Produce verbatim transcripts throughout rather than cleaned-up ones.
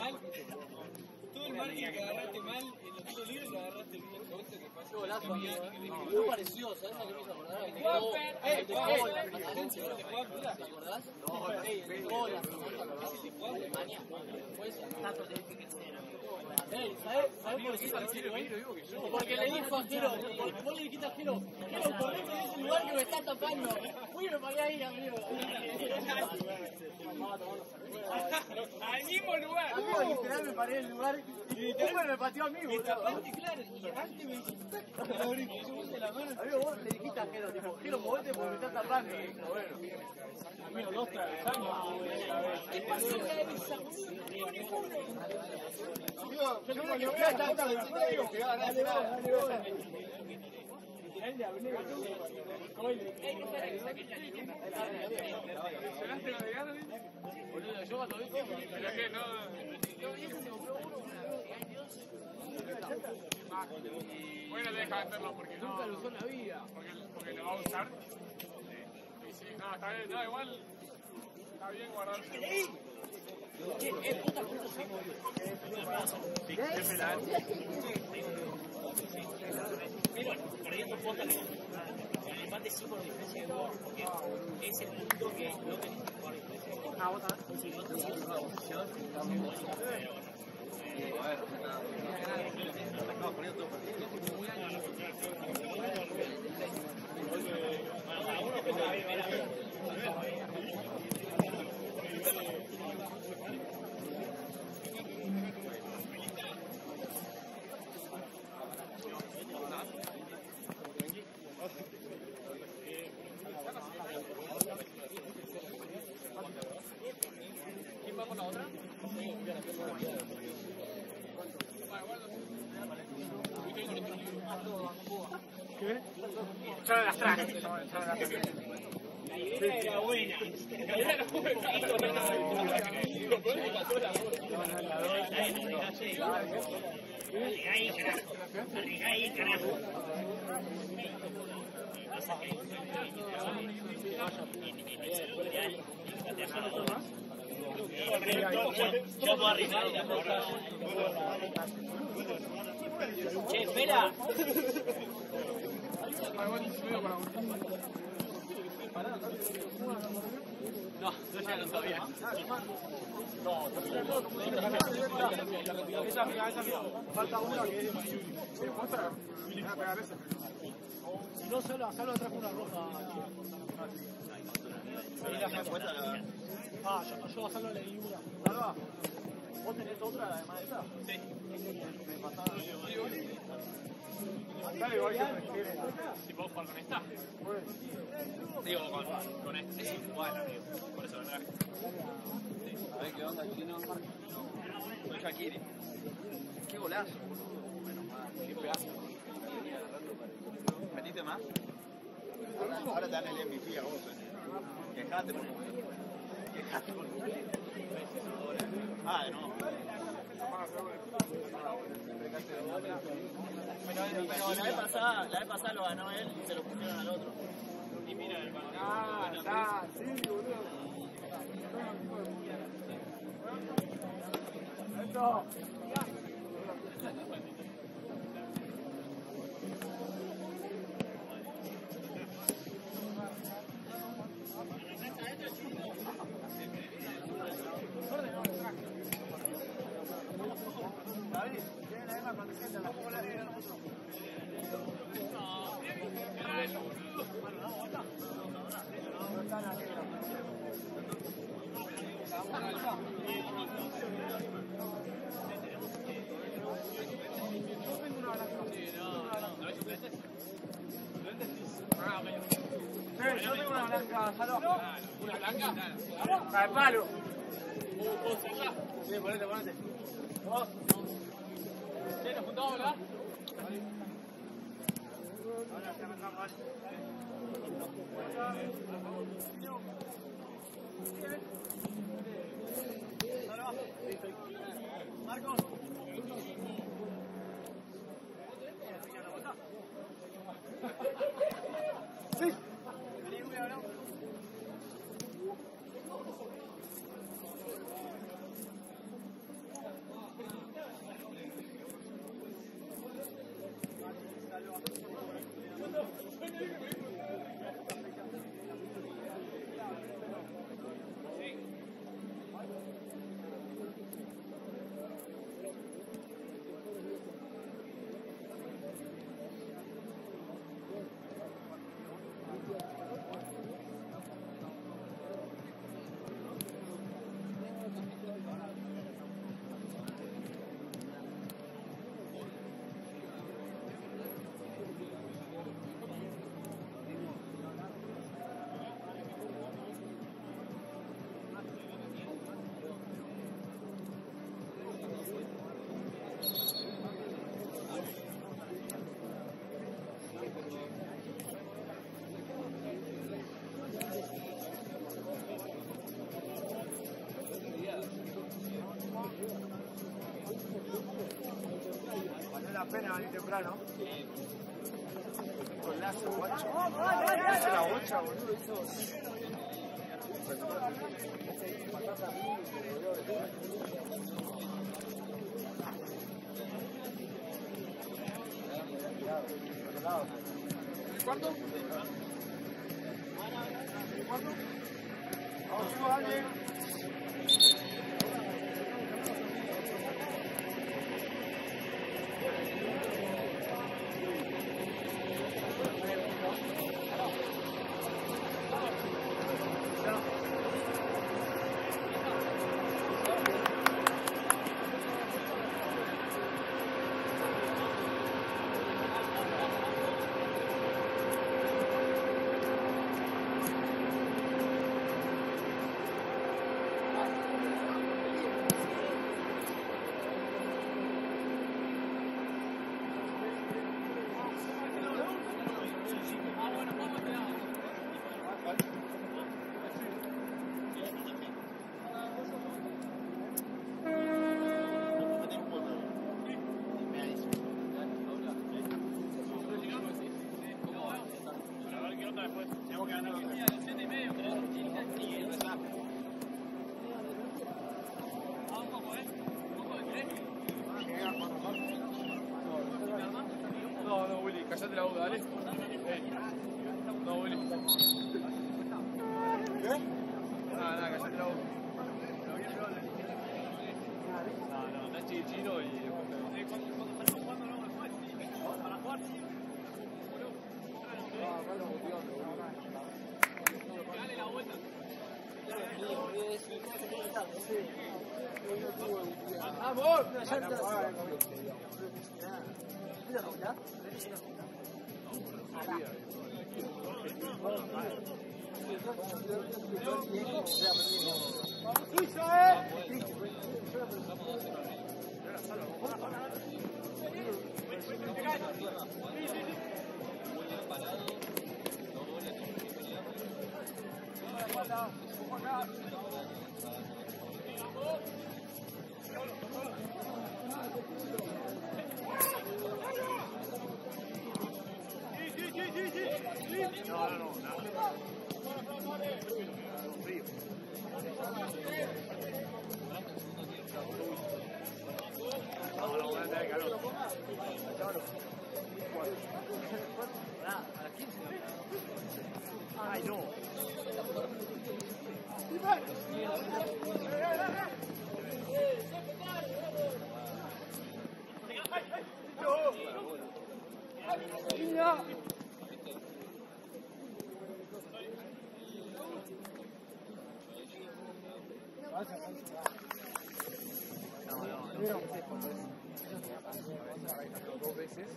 mal. Todo el marketing que agarraste mal, en los tiros libres que agarraste bien. Que pasó golazo, muy parecido, ¿sabes a qué me hizo acordar? ¡Eh, ¿te acordás? No, ¡ey, el de Gola! Alemania, pues, tanto tenés que crecer, amigo. Ey, ¿sabes? ¿Sabes por qué pareció? Porque le dijo a Jero, vos le dijiste a Jero, Jero, correte en ese lugar que me está tapando. Uy, me paré ahí, amigo. Al mismo lugar. Amigo, literal me paré en el lugar y literal me pateó a mí, boludo. Aparte, claro, y antes me dijiste, yo puse la mano. Amigo, vos le dijiste a Jero, tipo, Jero, movete porque me está tapando. Bueno, amigo, dos travesaños. ¿Qué pasó? Amigo, yo no le voy a dar tanta vecina, digo que va a ganar nada. ¿Llegaste a navegar? Boludo, yo cuando vi cómo. ¿Pero qué? No. Bueno, deja de hacerlo porque no. Nunca lo usó en la vida. Porque, porque lo va a usar. Sí, sí, no, está bien. No, igual. Está bien guardarse. ¿Qué? ¿Qué puta puta seguimos vivos? ¿Qué pedal? Pero bueno, perdiendo cuotas el empate sí por diferencia de gol, porque es el punto que no tenés que jugar diferencia de gol. Ah, vos sabés. Si no te sigues una posición, pero a ver, no, perdiendo todo partido. ¿Quién va por la otra? ¿Qué? Solo las trajes. La idea era buena. La idea era buena. Ahí, carajo. Ahí, carajo. Yo puedo arriesgar y la cosa. Che, espera. No, no llegaron todavía. No, esa amiga, esa amiga. Falta una que es de Mayuri. ¿Se muestra? ¿Me vas a pegar esa? Si no, solo, solo trajo una roja. Ah, yo, yo a Salva le di una. Salva, ¿vos tenés otra además de esa? Sí. Me pasaba. Dale, igual que prefieres. Si puedo jugar con esta. Digo, con, con esta. Sí, bueno, amigo. Por eso lo traje. A ver qué onda, chino. Soy Shakiri. Qué golazo, boludo. Menos mal. Qué pedazo. ¿Metiste más? Ahora, ahora te dan el M V P a vos, eh. Quejate por favor. Quejate por favor. Ah, de nuevo. Pero, pero la vez pasada, la vez pasada lo ganó él y se lo pusieron al otro. Y mira el partido. Ah, ya, sí, boludo. Esto. Yo tengo una blanca, Salva. ¿Una blanca? ¡Al palo! ¿Puedo hacerla? Sí, ponete, ponete. Vos. ¿Sí, nos juntamos, verdad? Ahora se me acaba. Marcos. Sí. pena venir temprano. Con lazo, guacho. Hace la bocha, boludo. ¿Cuánto? ¿Cuánto? Vamos, chicos, dale. No, no, Willy, callate la boca, dale. Eh. No, Willy. ¿Qué? Nada, nada, callate la boca. No, no, no es chino y... ¿Para jugar? Dale la vuelta. ¡Vamos! No, no, no, nada. Frío. No, no, voy a tener calor. A las quince. Ay, no. Dos veces.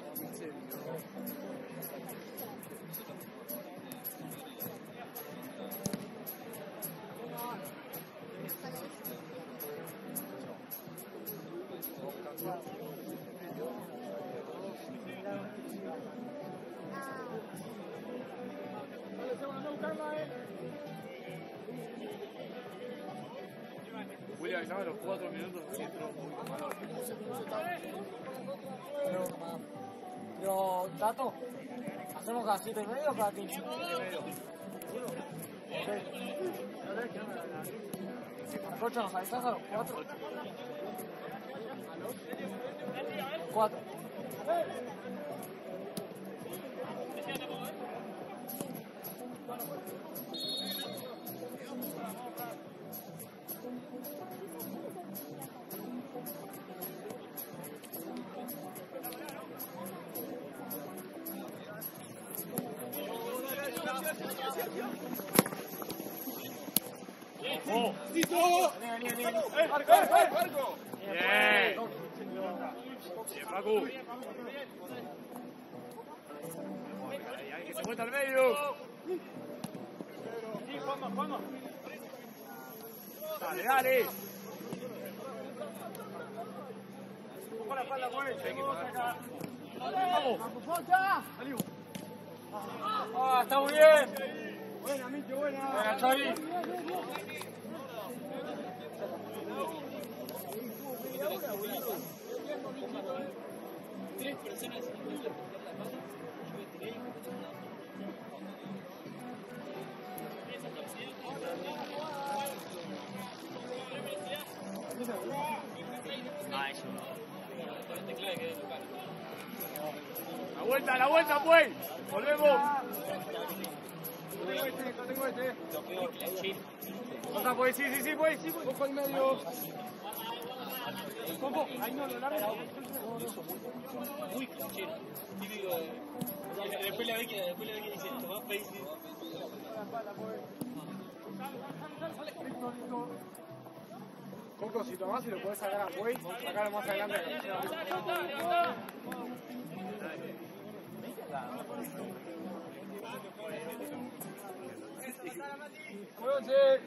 William, ya a los cuatro minutos que entró muy malo. Pero, pero, Tato, ¿hacemos cada siete y medio o cada quince? ¿Cocha nos avisás a los cuatro? Cuatro. ¡Oh! ¡Tito! Vení, vení, vení. ¡Eh, Marco! ¡Eh, Marco! ¡Bien! ¡Bien, Paco! ¡Que se muestra al medio! ¡Sí, Juanma, Juanma! ¡Dale, dale! ¡Ojo la espalda, güey! ¡Vamos! ¡Ah, está muy bien! Buena, Micho, buena. Buena, Chavi. tres personas intentaron meter la mano, yo me tiré y me metí una. Ah, eso no. Con el teclado que quedé local. La vuelta, la vuelta, pues. Volvemos. Tengo este, tengo este. Lo peor, la china. Pasa, pues, sí, sí, sí, pues, sí, pues. Ojo al medio. Coco, ahí no, lo largo. Muy canchero. Típico de... Después la ve que, después la ve que dice, tomás país. Coco, si tomás y lo podés sacar a Buey, sacarlo más adelante. ¡Muévanse!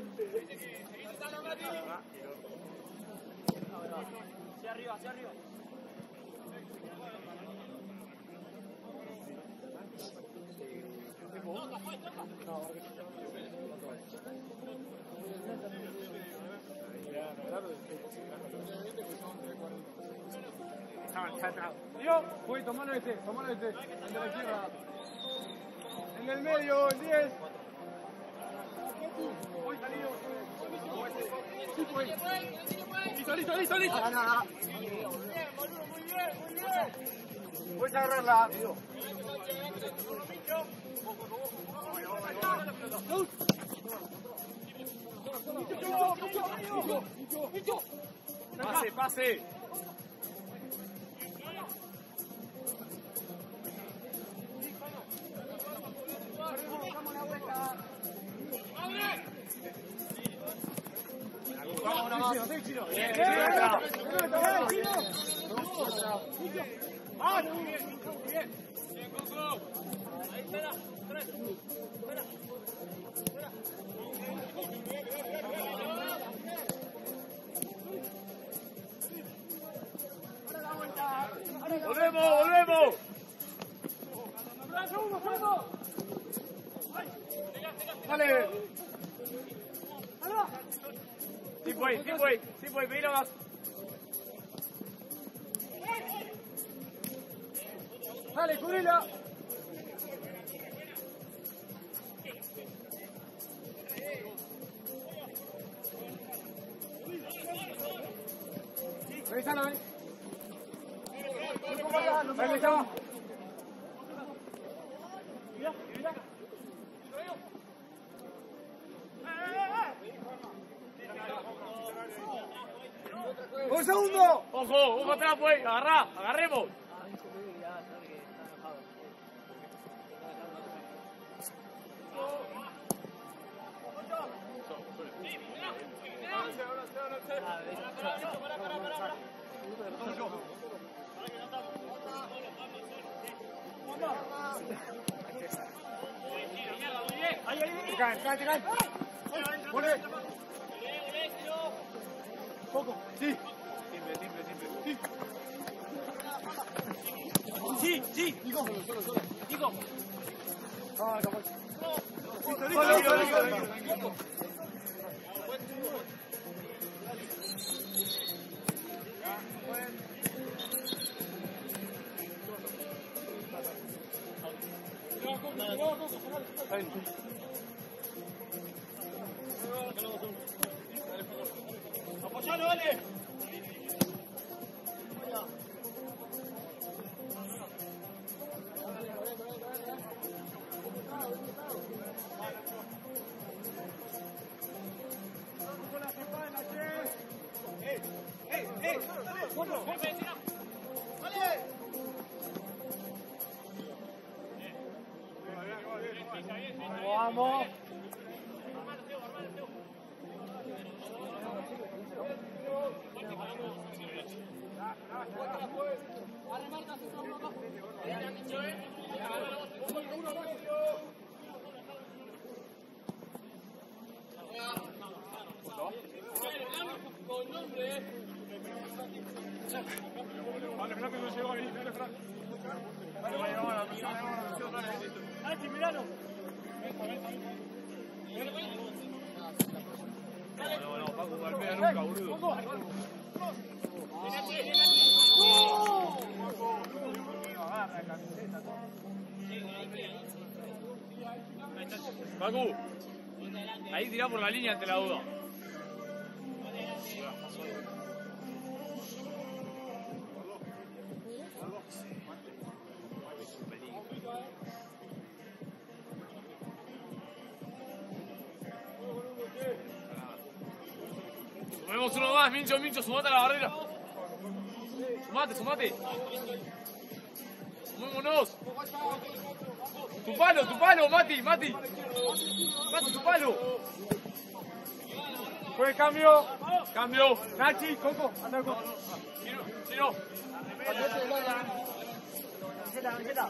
Hacia arriba, hacia arriba. Yo, voy, tomalo este, tomalo este, el de la izquierda. En el medio, el diez. Voy, salido. Sí, pues. Listo, listo, listo, listo. No, no, no. Muy bien, boludo, muy bien, muy bien. Voy a agarrarla. Pase, pase. Volvemos, volvemos. Dale. Sí, pues, sí, pues, sí, pues, mira más. Dale, cubrila. Revísalo, ahí. Ahí está. Mira, mira. ¡Un segundo! Ojo, ojo atrás, pues. Agarrá, agarremos. Te caen, te caen, te caen. Pone. Poco. Sí. Timbre, timbre, timbre. Sí. Sí, sí. Nico. Nico. Ah, capaz. Listo, listo, listo, listo. Apoyalo, dale. Vamos. Con nombre. Dale, Fran, que no llegó ahí. Dale, Fran. Dale, vaya, vaya, presión, presión, dale, listo. Dale, miralo. No, no, Paco, golpea nunca, boludo. Vamos. barra, camiseta, todo. Facu, ahí tirá por la línea ante la duda. Sumemos uno más, Mincho, Mincho, sumate a la barrera. Sumate, sumate. Sumémonos. Tu palo, tu palo, Mati, Mati. Mati, tu palo. Fue cambio. Cambio. Nachi, Coco, anda Coco. Chino, Chino. Camiseta, camiseta.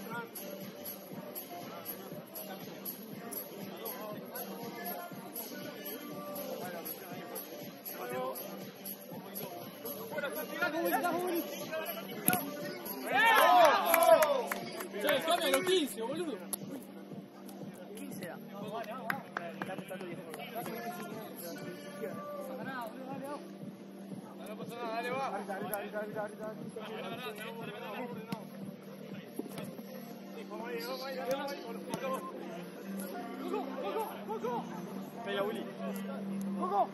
Che, cambia los quince, boludo. quince era. No pasa nada, dale, va. Venga, Willy. Coco.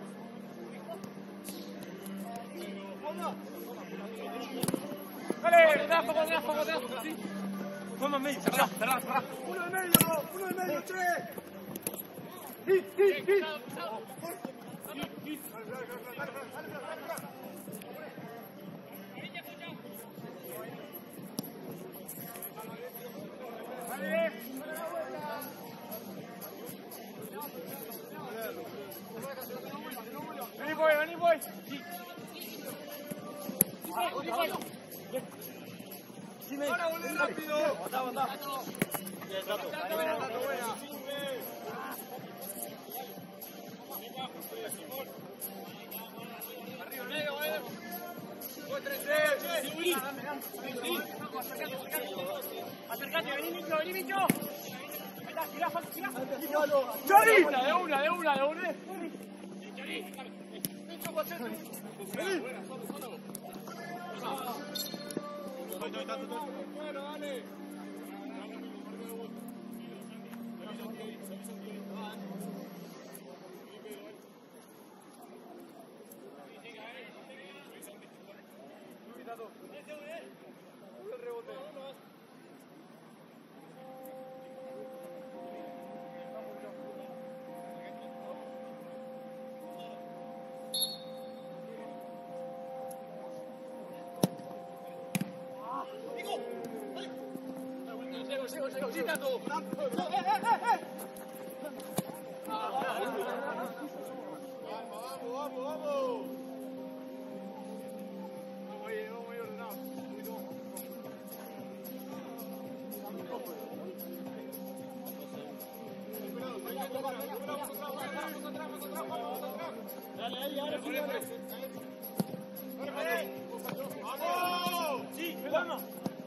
Dale, atrás, poco atrás, poco atrás. Sí. Fondo en medio. Cerrá, cerrá, cerrá. Uno en medio, uno en medio, che. Hit, hit, hit. Vení, boy, vení, boy. Ahora volvé rápido. Botá, botá. Bien, Tato. Ahí viene Tato, buena. Arriba, medio, eh. dos, tres, tres. Sí, dame, dame. Acercate, acercate. Acercate, vení, Micho, vení, Micho. Ahí está, tirá, tirá. De una, de una, de una, de una. Bueno, dale. Llego, llego, llego, sí, Tato. Vamos, vamos, vamos. Vamos ahí, vamos ahí ordenado. Dale, ahí, ahora sí, dale. ¡Vamos! Sí, vamos.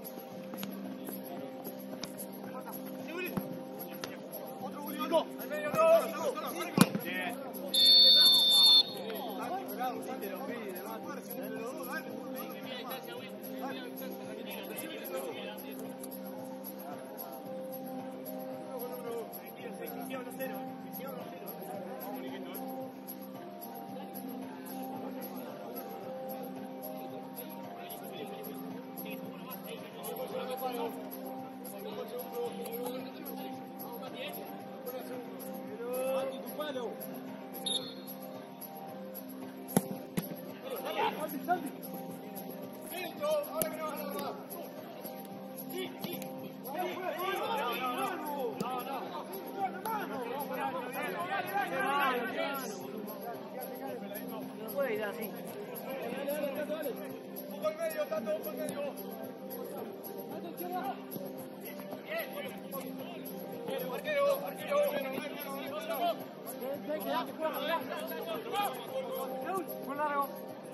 Otro Nico. Al medio, no. Bien. No puede ir así. Un poco en medio, Tato, un poco en medio. Arquero, arquero. Muy largo.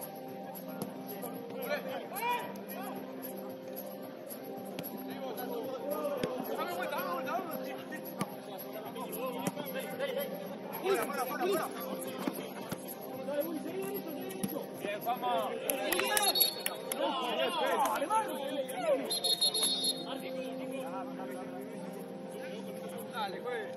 Dame vuelta, dame vuelta, dame vuelta. Fuera, fuera, fuera, fuera. Bien, vamos. ¡Alemán! Dale, güey.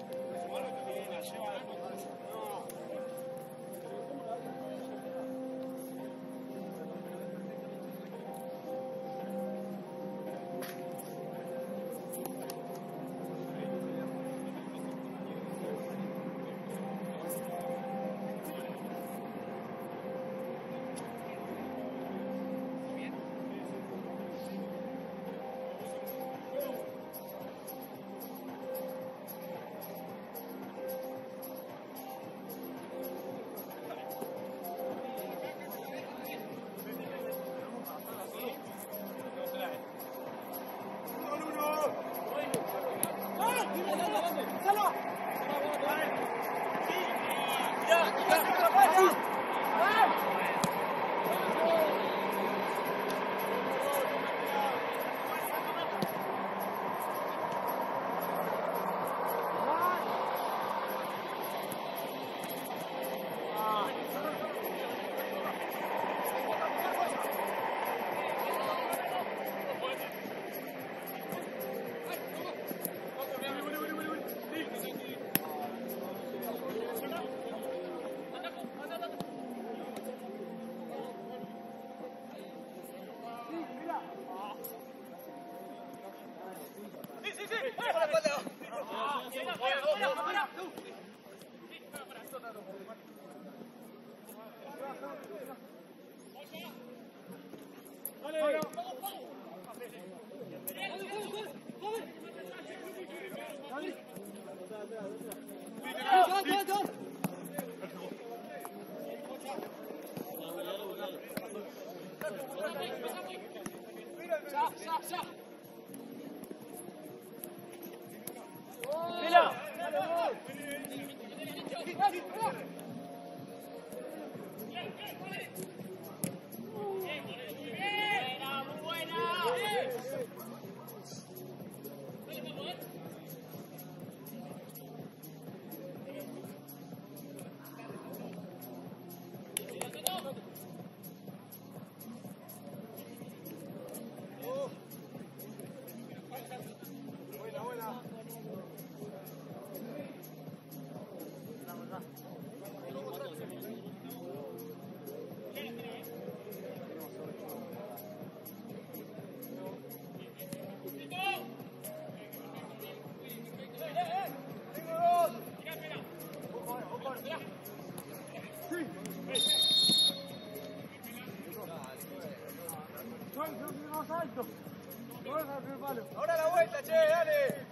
Ahora la vuelta, che, dale.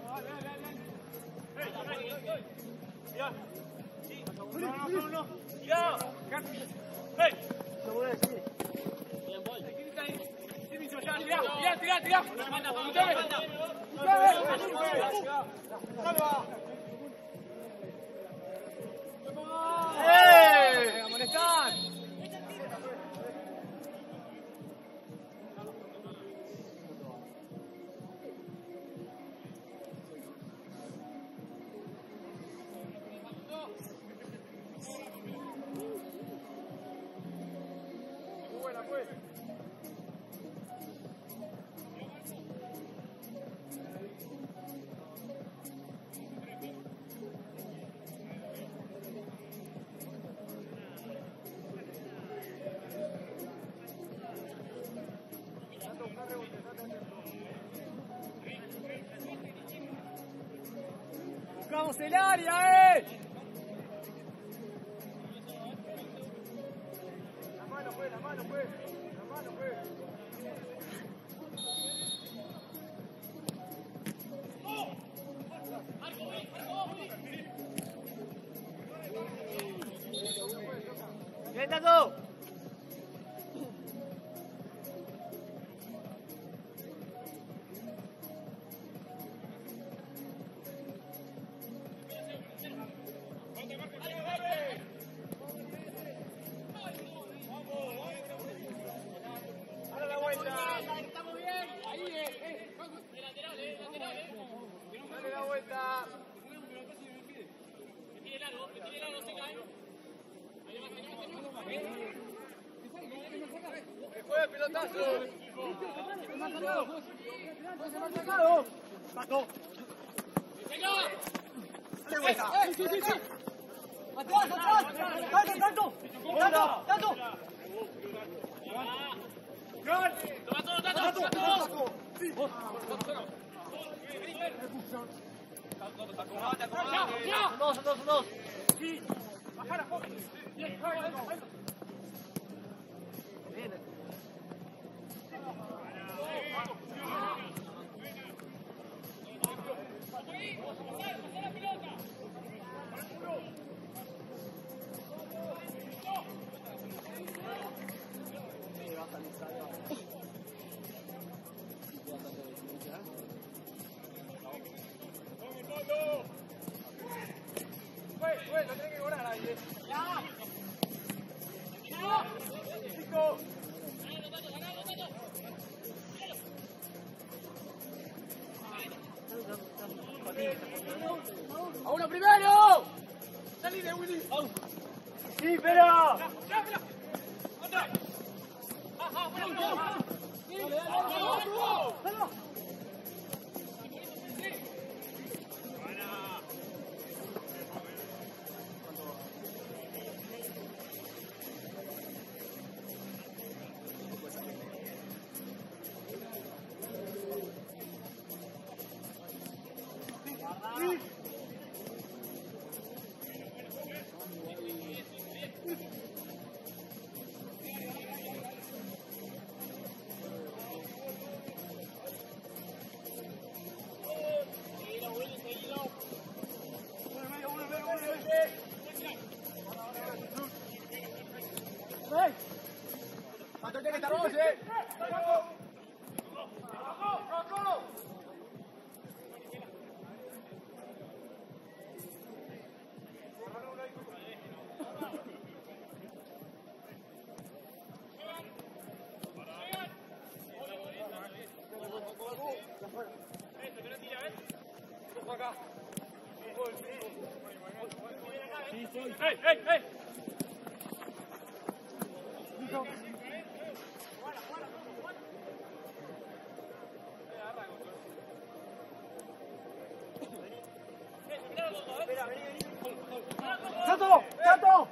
No, no, no. Ya. Hey. Lo voy a decir. Bien, voy. Tirá, tirá, tirá. Manda, manda. ¡Eh! ¡A molestar! ¡Buscamos el área, eh! La mano, pues, la mano, pues. La mano, pues. ¡Bien, Tato! ¡Que juegue pelotazo! Tato. Dale vuelta. Sí, sí, sí, sí. Atrás, atrás. Tanto, tanto. Tanto, tanto. Tato, Tato. Sí. Dos, dos, dos. Sí. Bajala, Jorge. Bien, bien. ¡A uno primero! ¡Salí de Willy! Sí, pero. ¡Cuánto tiene que estar vos, eh! ¡Ey, ey, ey! ¡Tato! ¡Tato!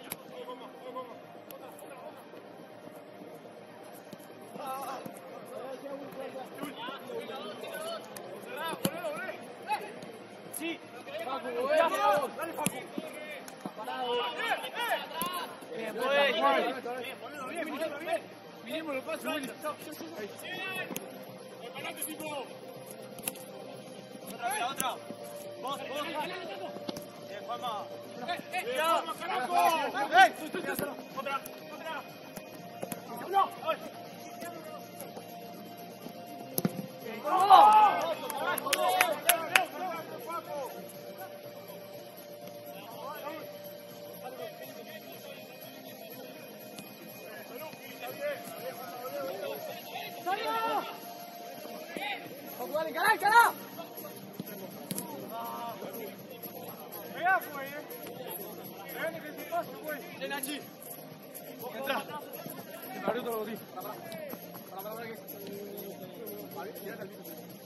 Sí. Facu, bueno. Dale, Facu. Parado. Bien, Bien, bien, bien, bien. Miremos los pasos, Willy. ¡Prepárate, tipo! Otra, otra. Vos, vos. Bien, Juanma. ¡Cuidado, carajo! ¡Ey! ¡Otra! ¡Otra! ¡Uno! Facu, dale, encará, encará. ¡Pegá, güey! ¡Eh! ¡Ven, que te paso, güey! Ven, Nachi. Entra. Se me abrió todo el botí. Para, para. Para, para, para, que... Vale, tirate al piso.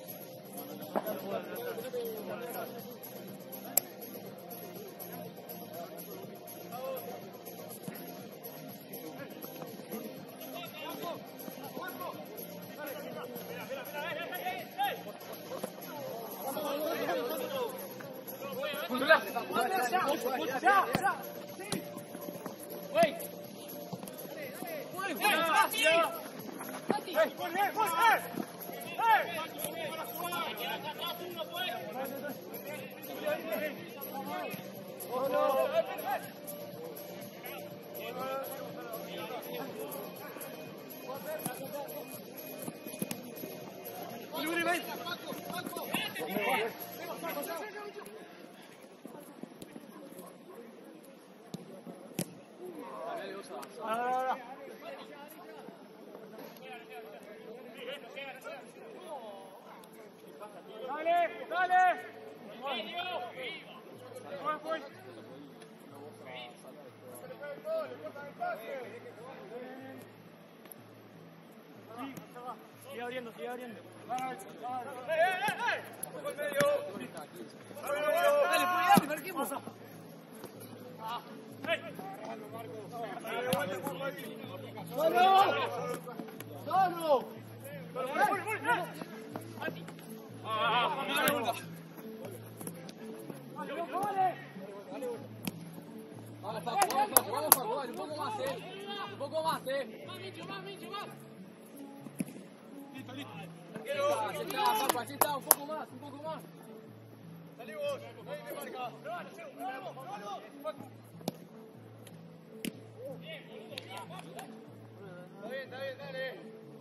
¡Ya! ¡Ya! ¡Wey! ¡Ey! ¡Ey! ¡Muy bien! ¡Muy bien! ¡Dale! ¡Dale! ¡Fue, fue! Sí, Sigue abriendo, sigue abriendo. ¡Eh, eh, eh! ¡Poco al medio! Dale, Julián, marquemos. ¡Solo! ¡Solo! Vamos, Paco, vamos, Paco, vamos, Paco, vale, un poco más, eh. Un poco más, eh. Más, Mincho, más, Mincho, más. Así está, Paco, así está, un poco más, un poco más. Salí vos, nadie te marca. Está bien, está bien, dale.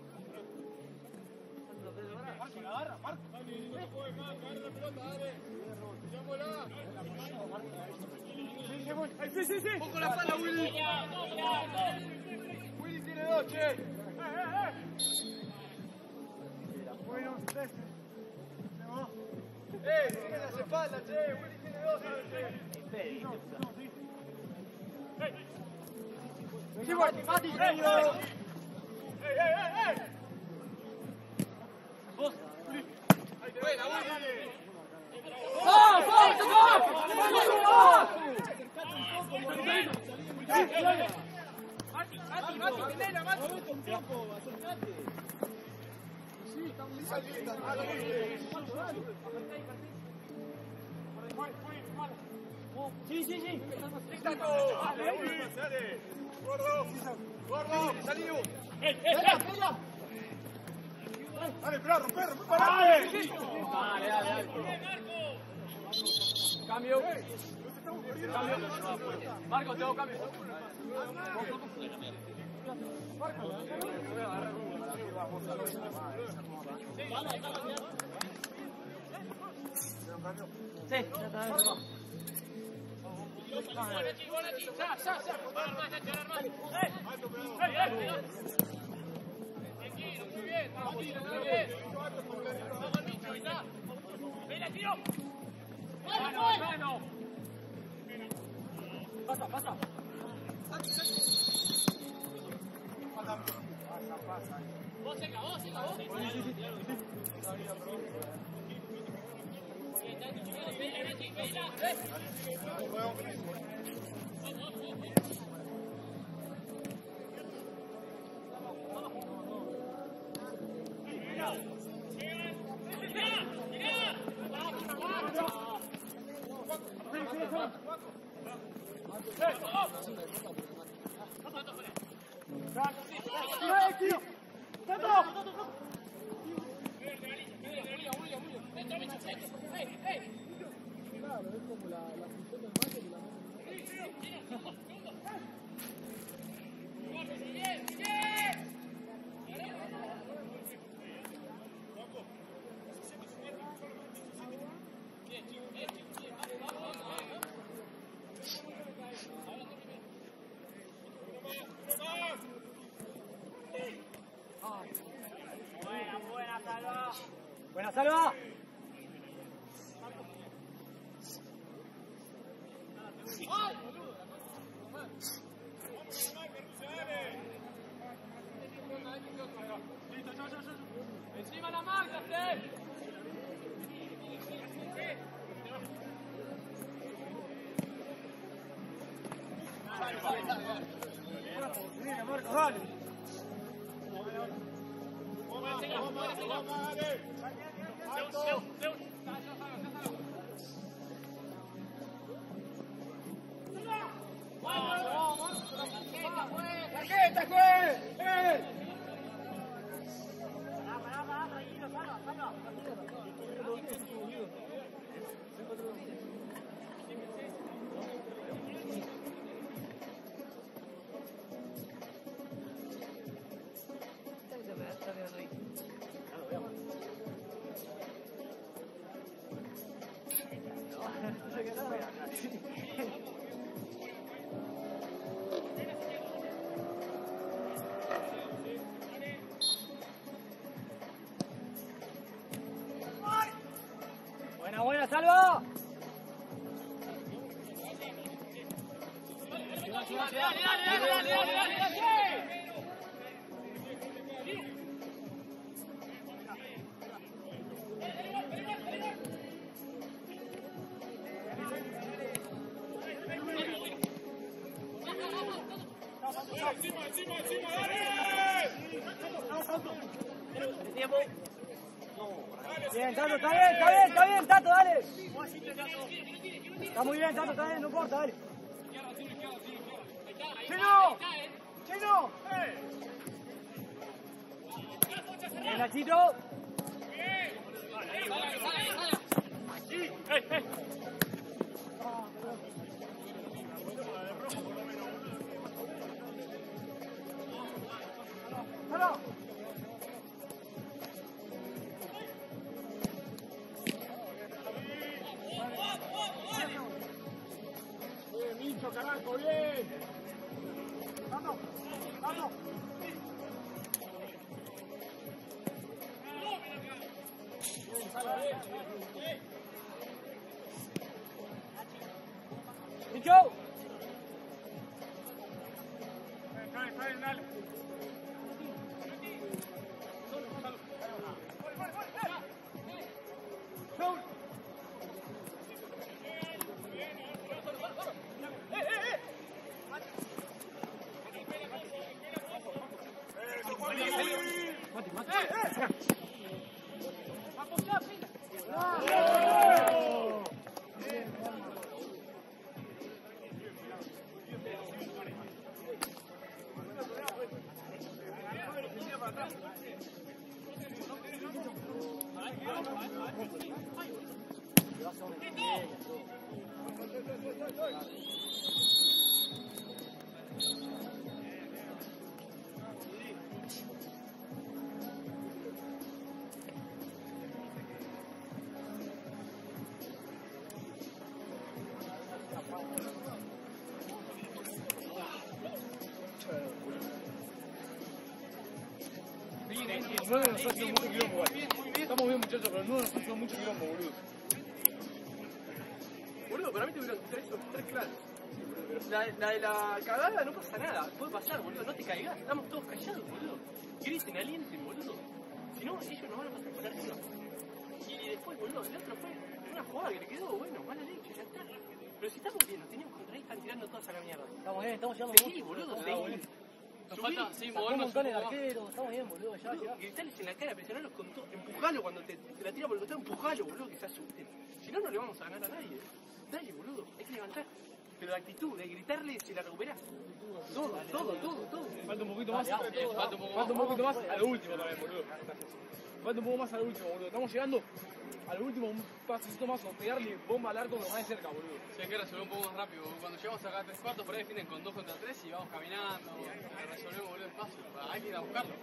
Marco, la agarra, Marco. Sí, sí, sí. Poco la espalda, Willy. Willy tiene dos, che. Eh, eh, eh. Bueno, tres. Se va. Eh, tiene las espaldas, che. Willy tiene dos, che. Sí, Mati, Mati, ¡Eh, señor. eh, eh, eh! Vos. Buena, Willy. ¡Vamos, vamos, vamos! Mati, Mati, Mati, Melena, Mati. Sí, sí, sí. Dale, Willy, dale. Gordo, gordo, salí vos. Pela, pela. Dale, esperá, romper, romper, pará. Dale, dale, dale. Cambio. Cambio. Marco, tengo cambio. Sí, ya está. Ya, ya, ya. Vamos más, ya, ya, más. ¡Eh! ¡Eh, eh! Tranquilo, muy bien. Vamos, muy bien. Vamos al Mincho, ahí está. ¡Vela, tiro! ¡Mano, mano! Pasa, pasa. Vos seca, vos seca, vos. Buena, Salva. Encima la marca, Fred. Viene, Marco, dale. ¡Tarjeta, juez! ¡Eh! Buena, buena, Salva. Dale, dale, dale, dale, dale, dale, dale. Tiempo. Bien, Tato, está bien, está bien, está bien, Tato, dale. Está muy bien, Tato, está bien, no importa, dale. ¡Chino! ¡Chino! Bien, Nachito. ¡Hola! Bien, Micho, carajo, bien. ¡Vamos! ¡Vamos! ¡Micho! Dale, dale, dale. El nueve nos ha hecho mucho quilombo, igual. Estamos bien, muchachos, pero el nueve nos ha hecho mucho quilombo, boludo. Boludo, para mí tuvieron tres, tres claros. La, la de la cagada no pasa nada, puede pasar, boludo, no te caigas, estamos todos callados, boludo. Griten, alienten, boludo. Si no, ellos nos van a pasar por arriba. Y después, boludo, el otro fue una jugada que le quedó, bueno, mala leche, ya está. Pero si estamos bien, nos teníamos contra ahí, están tirando todas a la mierda. Estamos bien, estamos llegando Sí, boludo, sí. Nos falta, sí, Sacó un movernos montón un el poco más. arquero, estamos bien, boludo, ya, ya. Gritales en la cara, presionarlos con todo. Empujalo cuando te, te la tira por el costado, empujalo, boludo, que se asusten. Si no, no le vamos a ganar a nadie. Dale, boludo, hay que levantar. Pero la actitud de gritarle se la recuperás. Todo, todo, todo, todo. Falta un poquito más. Falta un poco Falta un más. poquito más a lo último también, boludo. Falta un poco más a lo último, boludo. Estamos llegando al último, un pasito más, o pegarle bomba al arco lo más de cerca, boludo. Sí, hay que resolver un poco más rápido. Cuando llegamos acá a tres cuartos, por ahí definen con dos contra tres y vamos caminando. Resolvemos, boludo, despacio. Hay que ir a buscarlo.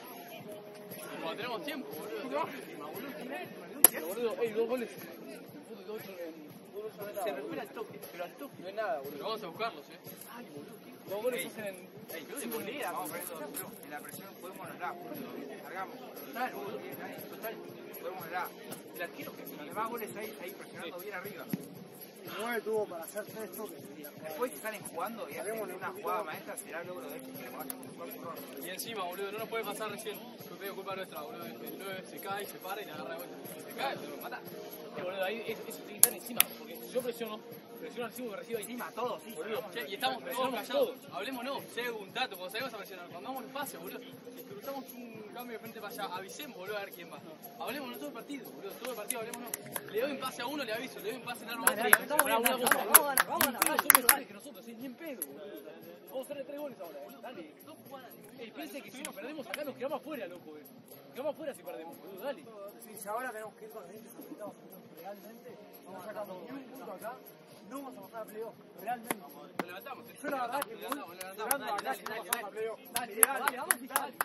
Y cuando tenemos tiempo, boludo. Pero, boludo, ey, dos goles. Puto, dos ocho en- dos ocho en Se nada, recupera al boludo. toque, pero al toque. No es nada, Pero boludo. vamos a buscarlos, eh. Ay, boludo, qué. Dos goles se hacen en. Ey, pero de volea, Vamos perdiendo dos uno. En la presión podemos anular, boludo. Cargamos. total, boludo, total. Podemos anular. El arquero que Los demás goles ahí, ahí presionando bien arriba. El nueve tuvo para hacer tres toques. Después si salen jugando y hacen una jugada maestra, será logro de ellos que le vayamos a jugar por orden. Y encima, boludo, no nos puede pasar recién. Yo te digo culpa nuestra, boludo. El nueve se cae, se para y le agarra de vuelta. Se cae, pero lo mata. Eh, boludo, ahí es- eso tiene que estar encima. Porque si yo presiono, presiono al cinco que reciba ahí. Encima todos, sí. Boludo. Che, y estamos todos Presionamos callados. todos. Hablémonos, sea un tato, cuando salgamos a presionar, cuando hagamos el pase, boludo. Si cruzamos un cambio de frente para allá, avisemos, boludo, a ver quién va. Hablémonos todo el partido, boludo, todo el partido hablémonos. Le doy un pase a uno, le aviso, le doy un pase largo a otro, le aviso. Estamos bien, Pará, una vamos, cosa, vamos a ganar, vamos a Ni en ganar. pedo, son mejores que nosotros, eh, ni en pedo, boludo. Vamos a hacerle tres goles ahora, eh. Dale. Ey, piensa que si nos perdemos acá nos quedamos afuera, loco, eh. Nos quedamos afuera si perdemos, boludo, dale. Sí, si ahora tenemos que ir con los dientes apretados, realmente, vamos sacando un punto acá, no vamos a pasar a playoff, realmente. Lo levantamos, eh. Yo la verdad que Lo voy levantamos, lo levantamos. jugando acá si no Dale, dale, pasamos a dale. playoff. Dale, dale, dale, vamos y dale.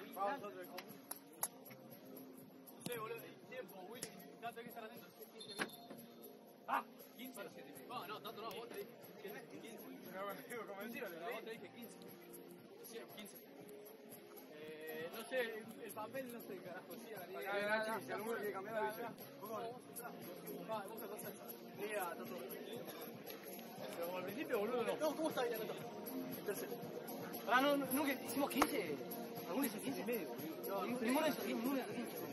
Sí, boludo, tiempo, Willy, Tato, hay que estar atento. quince minutos. Ah, quince para siete. No, no, tanto no, vos te dije quince. Pero bueno, digo, convencido, le No, vos te dije quince. Sí, quince. Eh, no sé, el, el papel no sé, carajo, sí, a la liga. Acá de Nachi, si alguno quiere cambiar la visión. Va, vos te pasás. Mira, Tato. Pero como al principio, boludo, no. No, ¿cómo está bien, Tato? Tercero. Ah, no, no, no, que hicimos quince. ¿Alguno hizo quince y medio? No, ninguno hizo quince, ninguno hizo quince.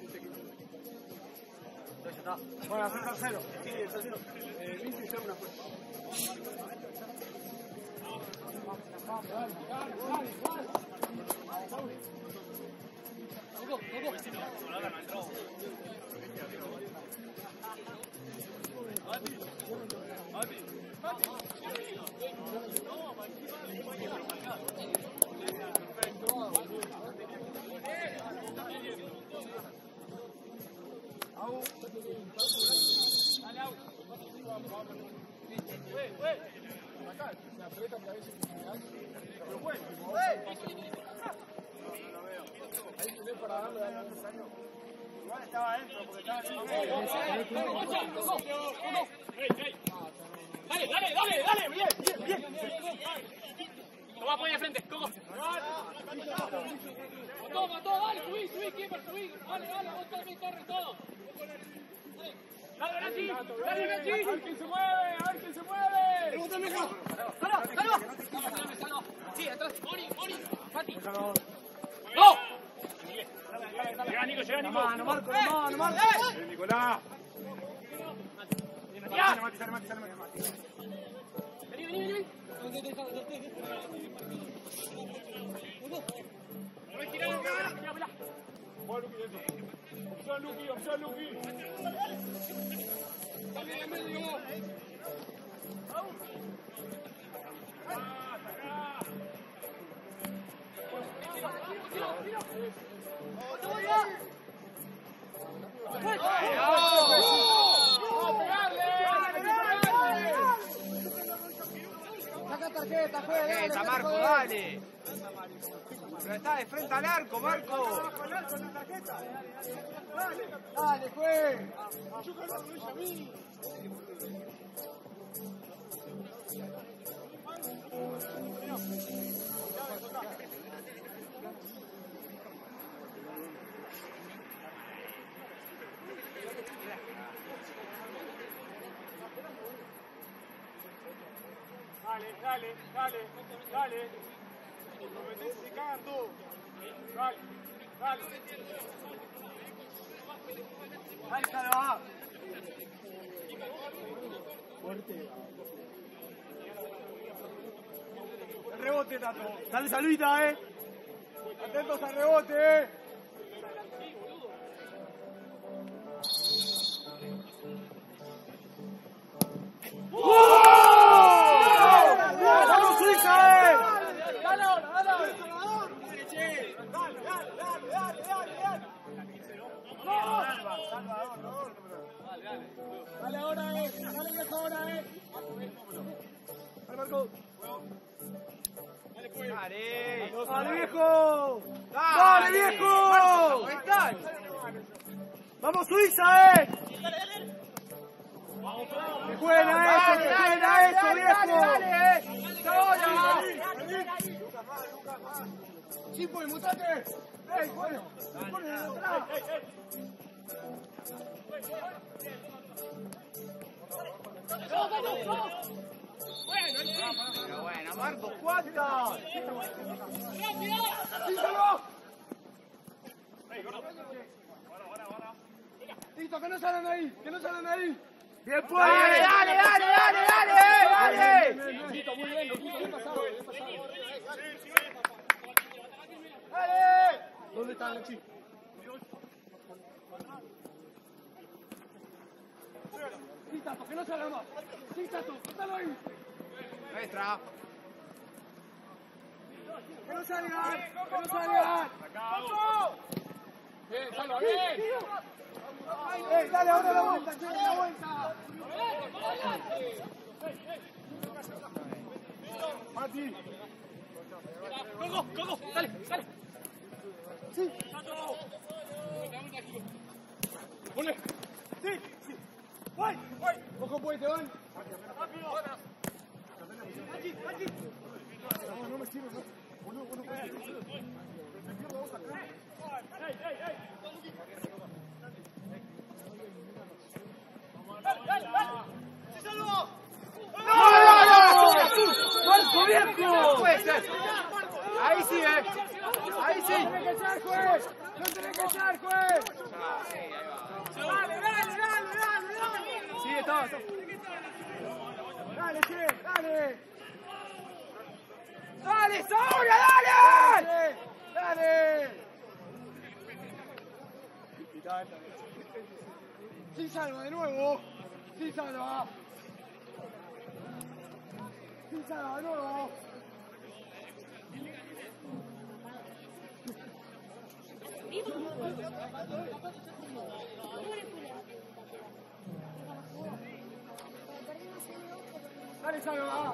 Ya está. Bueno, hacer tercero. Sí, el tercero. Eh, Vinci ya una fuerza. Vamos, vamos, vamos. Igual estaba adentro porque estaba así. Dale, dale, dale, dale, bien, bien, bien. Toma, apoya de frente, Coco. Toma, todo, dale, subí, subí, Keeper, subí. Dale, dale, vos también corre todo. Dale, Nachi, dale, A Nachi. ver quién se mueve, a ver quién se mueve. Rebótame acá. Salva, salva. Salva, salva. Sí, atrás. Mori, Mori. Fati. ¡No! Llega Nico, llega Nico. Mano, Marco, no, mano, Marco. Bien, Nicolás. Ya. Sale, Mati, sale, Mati, sale, Mati. Vení, vení, vení. Juega Luqui dentro. Opción Luqui, opción Luqui. Saca tarjeta, juega, dale, Tarjeta, saca Marco, tarjeta. dale. Pero está de frente al arco, Marco. Dale, juega. Dale, dale, dale, dale. Lo metés y se cagan todos. Dale, dale. Dale, Salva. El rebote, Tato. Dale, Salvita, eh. Atentos al rebote, eh. ¡Vamos, Suiza, eh! ¡Dale ahora, dale ahora! ¡Dale, che! ¡Dale, dale, dale, dale, dale! ¡Dale! ¡Salva, Salvador! ¡Dale, dale! ¡Dale ahora, eh! ¡Dale viejo ahora, eh! ¡Dale, Marco! Dale. ¡Dale, viejo! Dale, ¡Dale, viejo! Marco, ¿estás? ¡Vamos, Suiza, eh! ¡Que jueguen a esto, que jueguen a esto, viejo! ¡Ahora! ¡Chipo y mutate! ¡Ey, bueno! ¡Ponen atrás! Pero bueno, Marco, ¿cuántas? ¡Díselo! ¡Listo, que no salen ahí! ¡Que no salen ahí! ¡Bien, pues! Dale, dale, dale, dale, dale, dale. Listo, muy bien, Luquito, bien pasado, bien pasado. ¡Dale! ¿Dónde está Alexi? Sí, Tato, que no salga más. Sí, Tato, cortalo ahí. Nuestra. Que no salgan, que no salgan. Bien, salva, bien. ¡Eh, dale ahora la vuelta, che, la vuelta! Mati. Coco, Coco, dale, dale. ¡Sí! Ponle. ¡Sí! ¡Sí! ¡Voy! ¡Voy! ¡Ojo, pues, te van! ¡Allí, allí! No, no me sirve, no. Boludo, boludo, boludo. Me pierdo vos acá. ¡Ey, ey, ey! ¡Dale, dale, dale! ¡Se salvó! ¡No, no, no! ¡Marco, viejo! No puede ser. Ahí sí, eh. Ahí sí. ¡No tenés que echar, juez! ¡No tenés que echar, juez! Ah, sí, ahí va. ¡Dale, dale, dale, dale, dale! Sí, está, está. ¡Dale, che! ¡Dale! ¡Dale, Saboria, dale! ¡Dale! Sí salva de nuevo. Sí salva. Sí salva de nuevo. Dale, salva.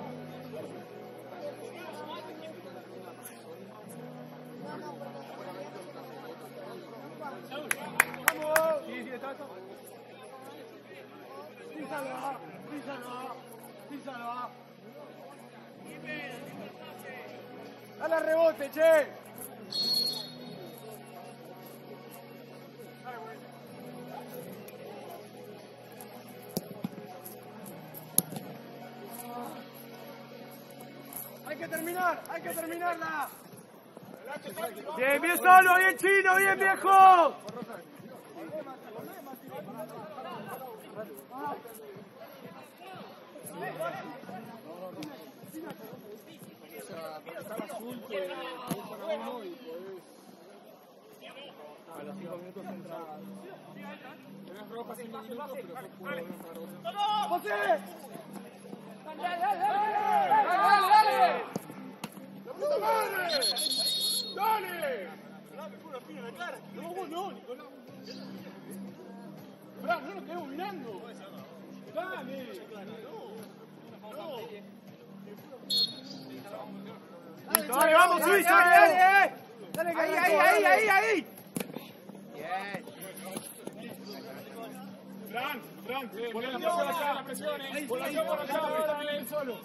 ¡Vamos! Sí, sí, está, está. Sí, salva. Sí, salva. Sí, salva. Dale rebote, che. Hay que terminar, hay que terminarla. Bien, bien solo, bien chino, bien viejo. A los cinco minutos entra. Tenés roja cinco minutos, pero no puedo entrar. ¡José! ¡Dale, dale, dale! ¡Dale, dale! ¡La puta madre! ¡Dale! No, vos no, Nicolás. Pará, no nos quedemos mirando. Dale. Dale, vamos, Suiza, dale, dale. Dale, ahí, ahí, ahí, ahí, ahí. Bien. Fran, Fran, pon la presión acá, la presión, eh. Pon la presión por acá, dale él solo.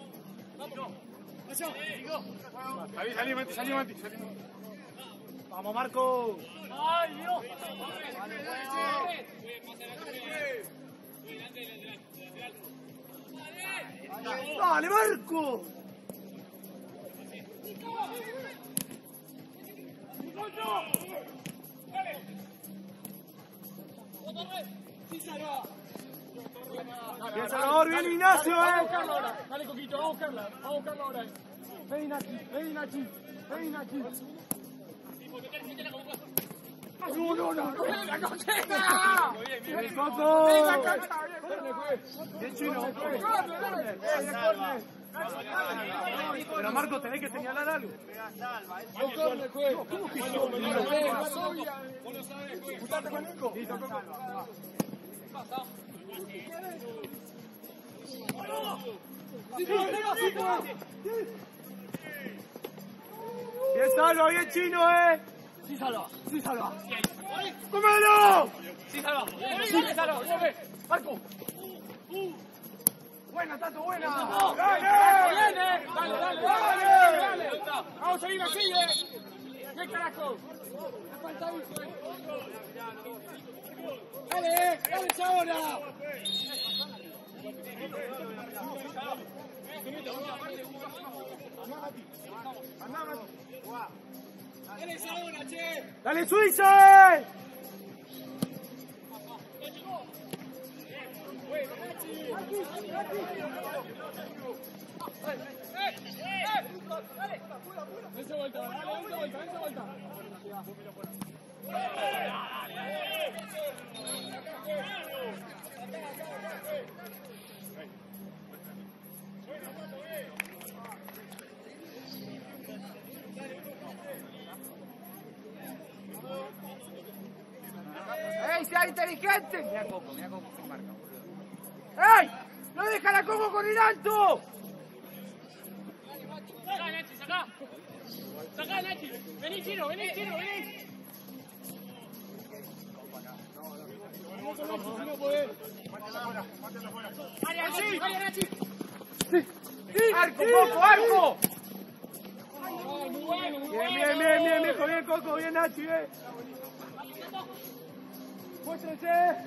Salí, salí, Mati, salí, Mati, salí. Vamos, Marco. ¡Ay, Dios! Dale, Marco. Bien, Salvador, bien Ignacio, Vamos a eh. buscarla ahora. Dale, Coquito, vamos a buscarla. Vamos a buscarla ahora. Ven aquí, ven aquí, ven aquí. No, no, no, no. ¡La cocheta! Bien, Coco. Bien, chino. Pero Marco, tenés que señalar algo. ¿Cómo que yo? No lo sé, no sabía. Vos lo sabés, juez. ¿Juntaste con Nico? Listo, Coco. Bien, Salva, bien chino, eh. Sí, salva. Sí, Salva. ¡Cómelo! Sí, salva. Sí, Salo, mueve. Marco. Buena, Tato, buena. ¡Dale! ¡Dale, dale, dale! ¡Dale! ¡Vamos a ir así, eh! ¡Qué carajo! ¡Dale, dale, ahora! ¡Dale, Suiza! eh. Dense vuelta, dale, dense vuelta, dense vuelta. ¡Ey, sea inteligente! Mira Coco, mira Coco que marca, boludo. ¡Ey! ¡No deja la Coco con el alto! Sacá, Nachi, sacá. Sacá, Nachi. Vení, Chino, vení, Chino, vení. No podés. Área, Nachi, área, Nachi. ¡Arco, Coco, arco! Ay, muy bueno, muy Bien, bueno. bien, bien, bien, viejo, bien, Coco, bien, Nachi, bien. Muéstrense.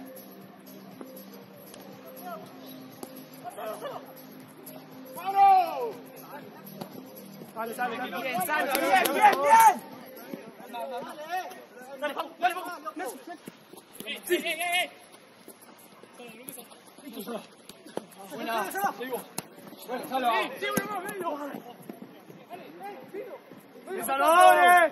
¡Vamos! Dale, dale, dale. Bien, Salva, Bien, bien, bien, bien. Dale, vamos, dale, vamos. Eh, eh, eh, eh. Buena, te digo. Bueno, Salva. Sí, sí, uno más, vení. ¡De Salvador!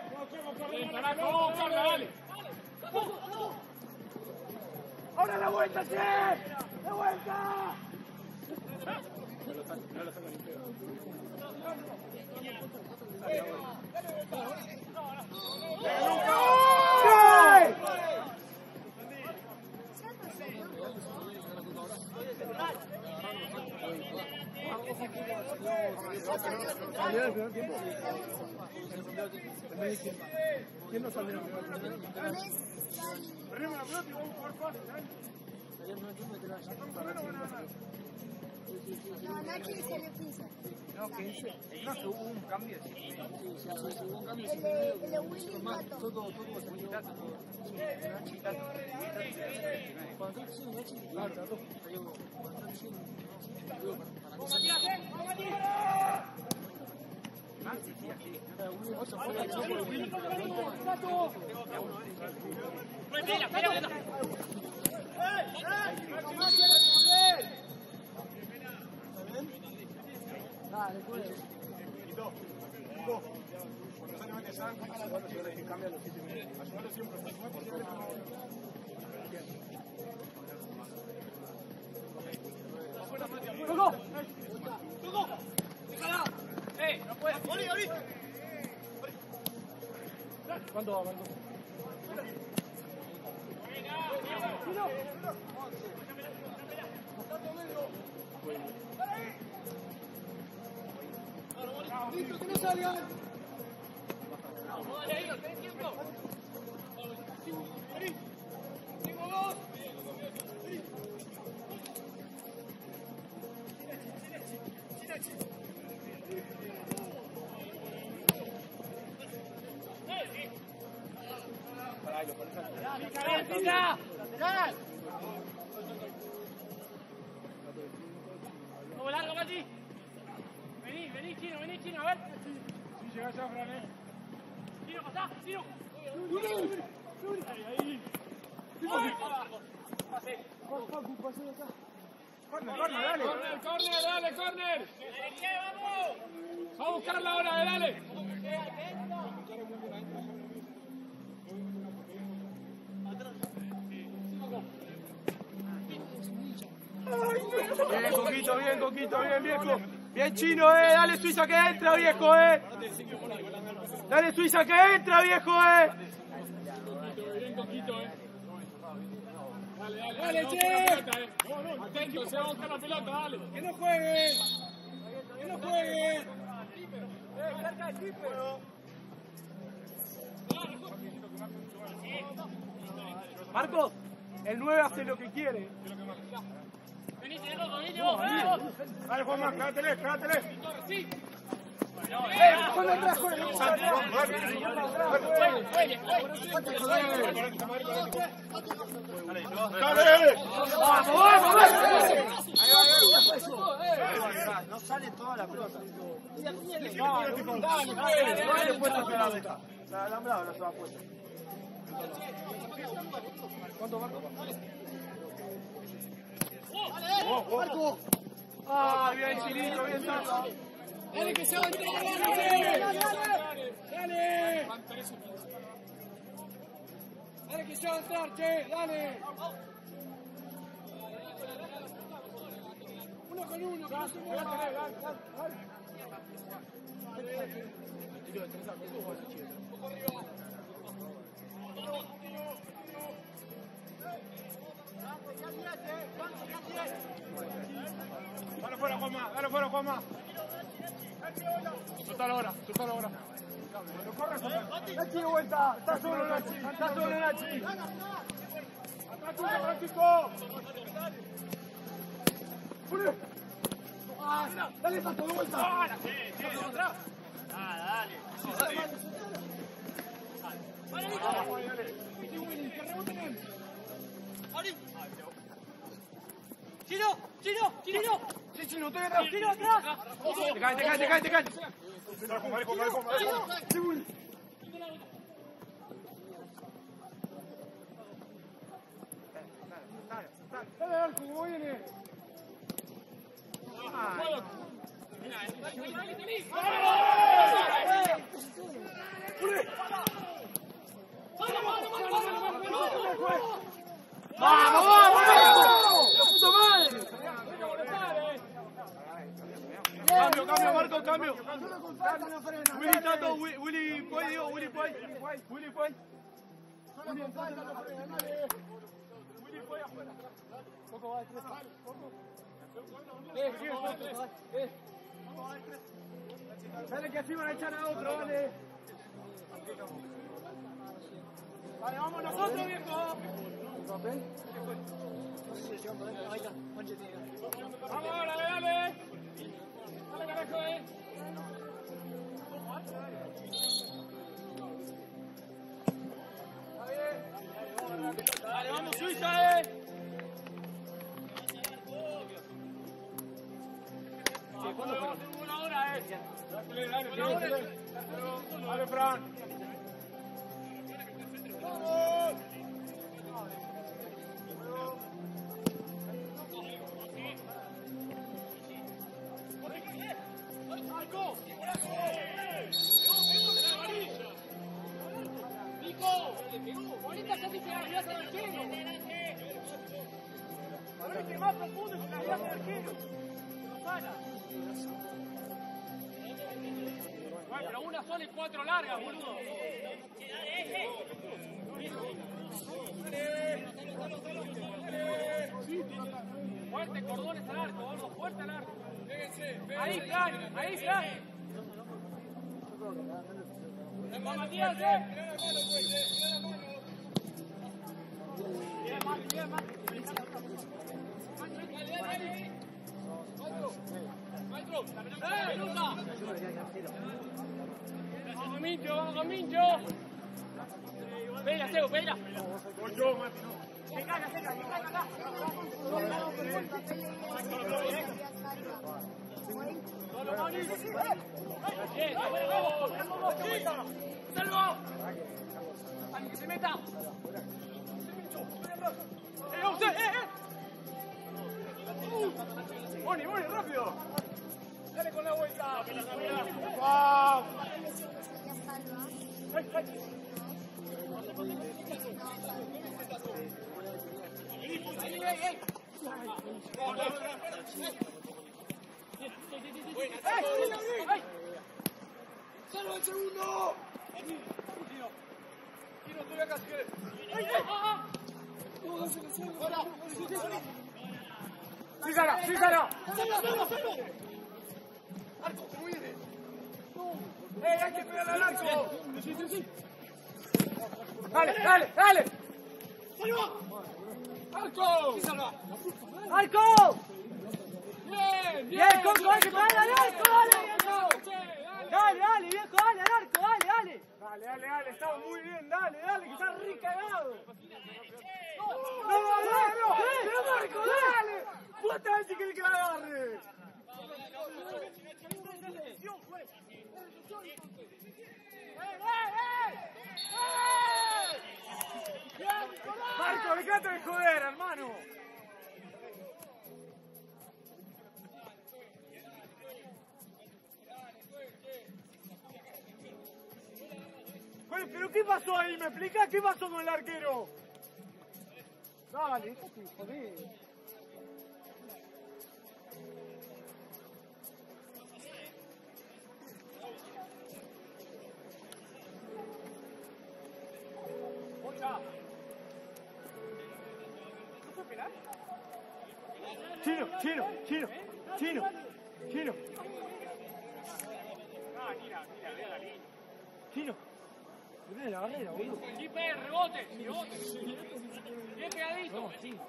¡Ahora la vuelta, che! ¡La vuelta! ¿Quién no salió? No, Nachi salió quince. No, quince. No, hubo un cambio. Sí, sí, hubo un cambio. El de, el de Willy y Tato. Todo, todo salió. Nachi, Tato. Cuando sí, Nachi, claro, Tato. Cuando sí, Maxi, sí, así. ocho fue el choco de Willy. Dale, pues. Cuando sale mete San, cambia los siete minutos. Ayúdalo siempre, ayúdalo siempre. ¡Toco! ¡Toco! ¡Déjala! ¡Eh! ¡No puedes! ¡Ori, ori! ¿Cuánto va, Marco? ¡Listo, que no salgan! ¡Vamos, dale ahí! ¡No tenés tiempo! ¡Tengo dos! ¡Pica! ¡Lateral! ¡Vamos largo, Mati! Vení, vení, Chino, vení, Chino, a ver. Sí, llega ya, Fran, eh. Chino, pasá, Chino. Ahí, ahí. Pase. Corner, corner, dale. Corner, corner, dale, corner. vamos! Va a buscarla ahora, dale. Bien, Coquito, bien, Coquito, bien, viejo. Bien, Chino, eh. Dale, Suiza, que entra, viejo, eh. Dale, Suiza, que entra, viejo, eh. Bien, Coquito, eh. Dale, dale, dale, che. Atento, se va a buscar la pelota, dale. Que no juegue. Que no juegue. Eh, cerca del triple. Marcos, el nueve hace lo que quiere. Vení, Diego, vení, vamos. Dale, Juanma, cátele, cátele. Sí. ¡Eh! ¡Con atrás, con atrás! ¡Dale! ¡Vamos, vamos, vamos! No sale toda la pelota. Dale, puesta a la meta. La alambrado la estaba puesta. ¿Cuánto, Marco? ¡Marco! ¡Ah, bien, Chilito, bien, Tato! Dale, que se va a entrar, ¡Dale, dale, dale! ¡Dale! ¡Dale, que se va a entrar, che! ¡Dale! Uno con uno, que no se mueva. Dale fuera, Juanma, dale fuera, Juanma. Soltalo ahora, soltalo ahora. No corras, Nachi de vuelta, está solo Nachi, está solo Nachi. atrás tuyo, Francisco. Ah, dale, Tato, de vuelta. ¡Chino! ¡Chino! ¡Chino! Sí, Chino, estoy atrás. ¡Chino atrás! Te caes, te caes, te caes, te caes. Dale, Juanma, dale, Juanma, dale, Juanma, dale, Juanma. Sí, Willy. Dale, dale, ¿cómo viene? ¡Vamos, vamos, vamos! ¡La puta madre! Cambio, cambio, Marco, cambio. Willy Tato, Willy, Willy Puey, digo, Willy Puey. Willy Puey. Willy Puey afuera. Poco va de tres. Eh, eh. Dale que así van a echar a otro, dale. Vale, vamos nosotros, viejo. Vamos, dale, dale. Dale, carajo, eh. Dale, vamos, Suiza, eh. ¿Cuándo fue? Una hora, eh. Dale, dale, dale. Dale, Fran. ¡Vamos! Ahora que más profundo es la vida del arquero. Sana. Bueno, pero una sola y cuatro largas, boludo. Fuerte, cordones al arco, gordo, fuerte al arco. Ahí, Fran, ahí, Fran. Vamos, Matías, eh. Bien, Mati, bien, Mati. Maestro, la pelota, la pelota. Vamos con Mincho, vamos con Mincho. Pega, Sego, pega. Con yo, Mati, no. Se caga, se caga, se caga acá. Solo, Mani. Bien, vamos, vamos. ¡Salvo! ¡Alguien que se meta! ¡Eh, usted! ¡Eh, eh! ¡Moni, Moni, rápido! ¡Dale con la vuelta! ¡Wow! ¡Ay, ay! ¡Ey, ey, ey! ¡Ay! ¡Salva el segundo! Tiro, tiro, estoy acá si quieres. ¡Ay, ay! ¡Ah! ¡Ahora! ¡Sí, Sara! ¡Sí, Sara! ¡Arco, se viene! ¡Eh, hay que pegarle al arco! ¡Sí, sí, sí! ¡Dale, dale, dale! ¡Salva! ¡Arco! ¡Sí, Salva! ¡Arco! ¡Bien, bien! ¡Bien, Coco, hay que pegarle al arco! ¡Dale, viejo! ¡Dale, dale, viejo! ¡Dale, al arco! ¡Dale, dale! Dale, dale, dale, estamos muy bien, dale, dale, que está re cagado. ¡No, no, no! ¡Pero Marco, dale! ¡Cuántas veces querés que la agarre! Marco, dejate de joder, hermano. ¿Pero qué pasó ahí? ¿Me explicás qué pasó con el arquero? Dale, déjate de joder. ¿No fue penal? Chino, chino, chino, chino, chino. Ah, mira, mira, mira la línea. Chino. Viene la barrera, boludo. Sí, pe, rebote, rebote. Bien pegadito. No, sí.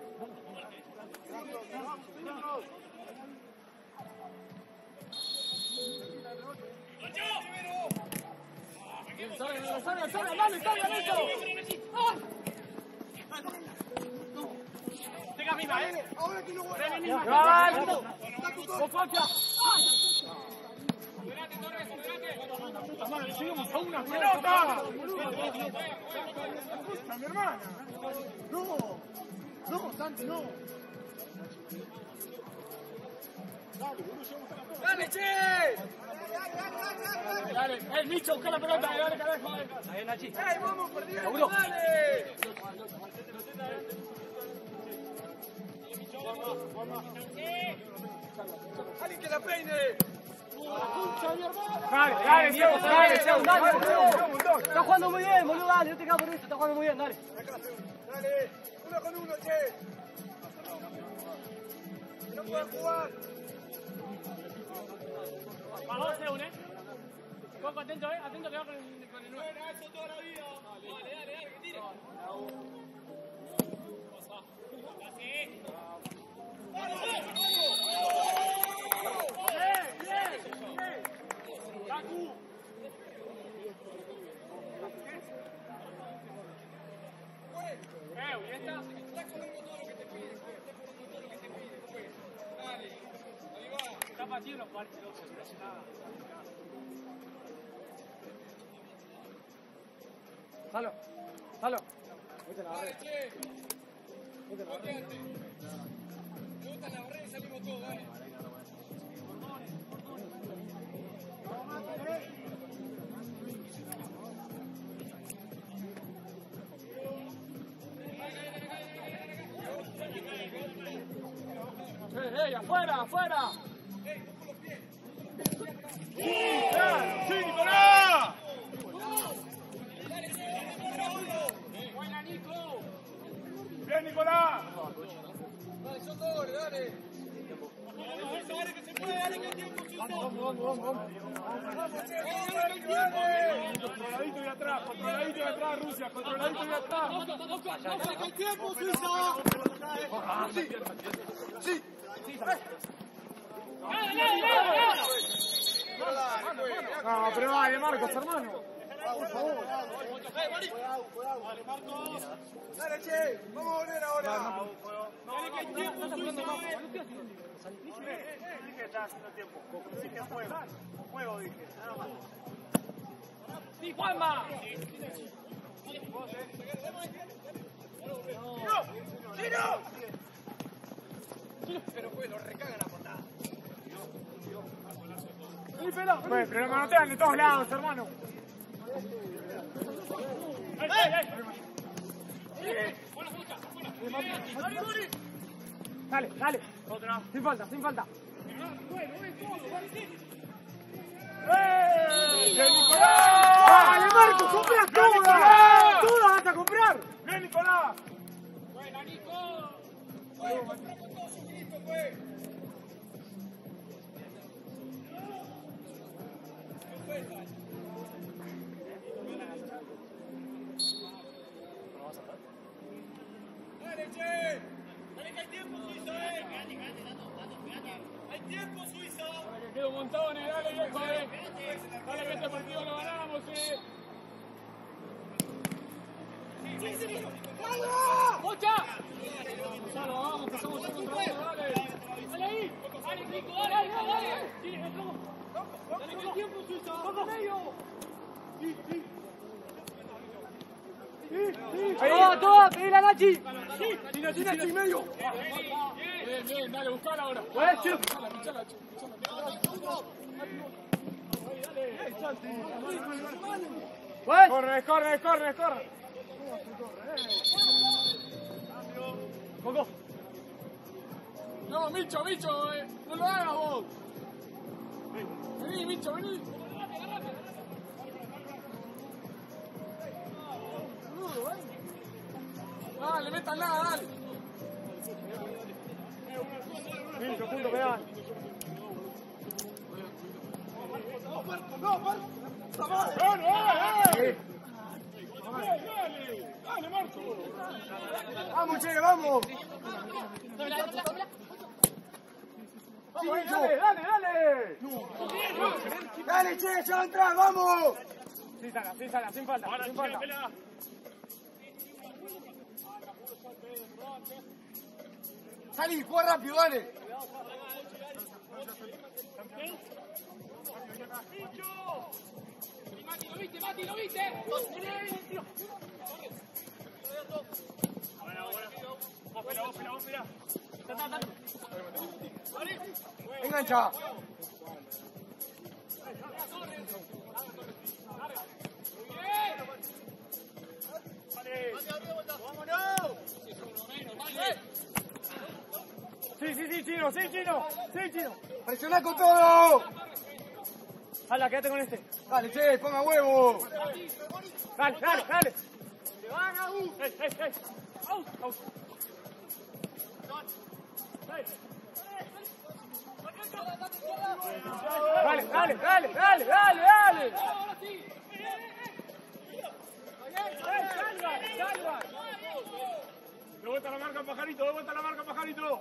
Salga, salga, salga, dale, salga, Neto. Tenga misma, eh. Ahora que lo voy a venir. Dale, vos facha. Puta madre, llegamos a una pelota. Escucha, mi hermana. No, no, Santi, no. Dale, boludo, llegamos a la pelota. Dale, che. Dale, eh, Micho, busca la pelota, dale, carajo. Ahí, Nachi. ¡Ey, vamos, perdido! Seguro. ¡Dale! ¡Alguien que la peine! Dale, dale, Diego, dale, Diego, dale. Está jugando muy bien, boludo, dale, no te cago por eso, está jugando muy bien, dale. Dale, uno con uno, che. No pueden jugar. Vamos, se une. Coco, atento, eh, atento que va con el con el nueve. Eso toda la vida. Dale, dale, dale, que tire. Jalo, jalo. ¡Eh, eh, afuera, afuera! ¡Sí, Nicolás! ¡Buena, Nico! ¡Bien, Nicolás! Dale, son dobles, dale. ¡Dale, que se puede! ¡Dale, que el tiempo se Vamos, vamos, vamos, vamos. Controladito de atrás, controladito de atrás, Rusia, controladito de atrás. ¡Dale, que el tiempo, Suiza! Sí, sí. No, pero vale, Marcos, hermano. Por favor. Dale, che. Vamos a volver ahora. Dale, que el tiempo, Suiza. Dije que estaba haciendo tiempo. Dije juego. Juego, dije. Nada más. ¡Sí, Juanma! ¡Tiro! ¡Tiro! Pero pues lo recagan a patada. ¡Sí, pelo! Pues, pero lo manotean de todos lados, hermano. ¡Ey, ey, ey! Dale, dale. Otra. Sin falta, sin falta. ¡Eh! Nicolás! ¡Dale, Marco! ¡Compra todas! ¡Todas vas a comprar! ¡Bien, Nicolás! ¡Buena, Nico! ¡Fue! ¡Compramos todos un grito, fue! ¡Dale, che! ¡Dale que hay tiempo, Suiza, eh! ¡Hay tiempo, Suiza! Dale, que queda un montón, eh. Dale, viejo, eh. Dale, que este partido lo ganamos, eh. ¡Mocha! Gonzalo, vamos, pasamos ya contra uno, dale. Dale ahí. Dale, Nico, dale, dale, dale. Sí, entramos. Dale, que el tiempo, Suiza. ¡Vamos, medio! Sí, sí. ¡Todo, todo! ¡Pedí la Nachi! Sí, tira, tira, tira, medio. Bien, bien, dale, buscala ahora. ¡Bueno, chico! Pichala, pichala, pichala. ¡Bueno! Corre, corre, corre, corre. ¡Coco! No, Micho, Micho, eh, no lo hagas vos. Vení, Micho, vení. Dale, métanla, dale. Micho, punto penal. No, Marco. Dale, dale. Dale, dale, Marco. ¡Vamos, che, vamos! Sí, dale, dale, dale. ¡Dale, che, ya va a entrar, vamos! Sí, sala, sí, sala, sin falta, sin falta. Salí, juega rápido, dale. Mati, ¿lo viste? Mati, ¿lo viste? Bueno, bueno. Vos espera, vos espera, vos espera. Engancha. Sí, sí, sí, Chino, sí, Chino, sí, Chino. ¡Presiona con todo! Hala, quédate con este. Dale, che, ponga huevo. Dale, dale, dale. ¡Ey, ey, ey! ¡Out, out! Dale, dale, dale, dale, dale, dale. ¡Salva, salva! De vuelta a la marca, pajarito, de vuelta a la marca, pajarito.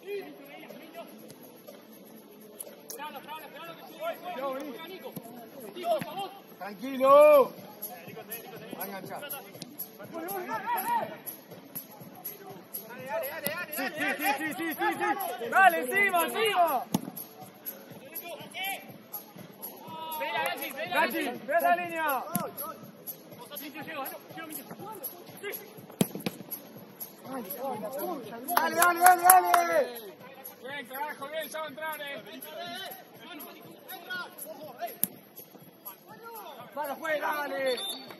Tranquilo. Va a enganchar. Sí, sí, sí, sí, sí, sí, sí. Dale, encima, encima. Gachi, ve esa línea. Dale, dale, dale, dale. Bien, carajo, bien, ya va a entrar, eh. Para afuera, dale.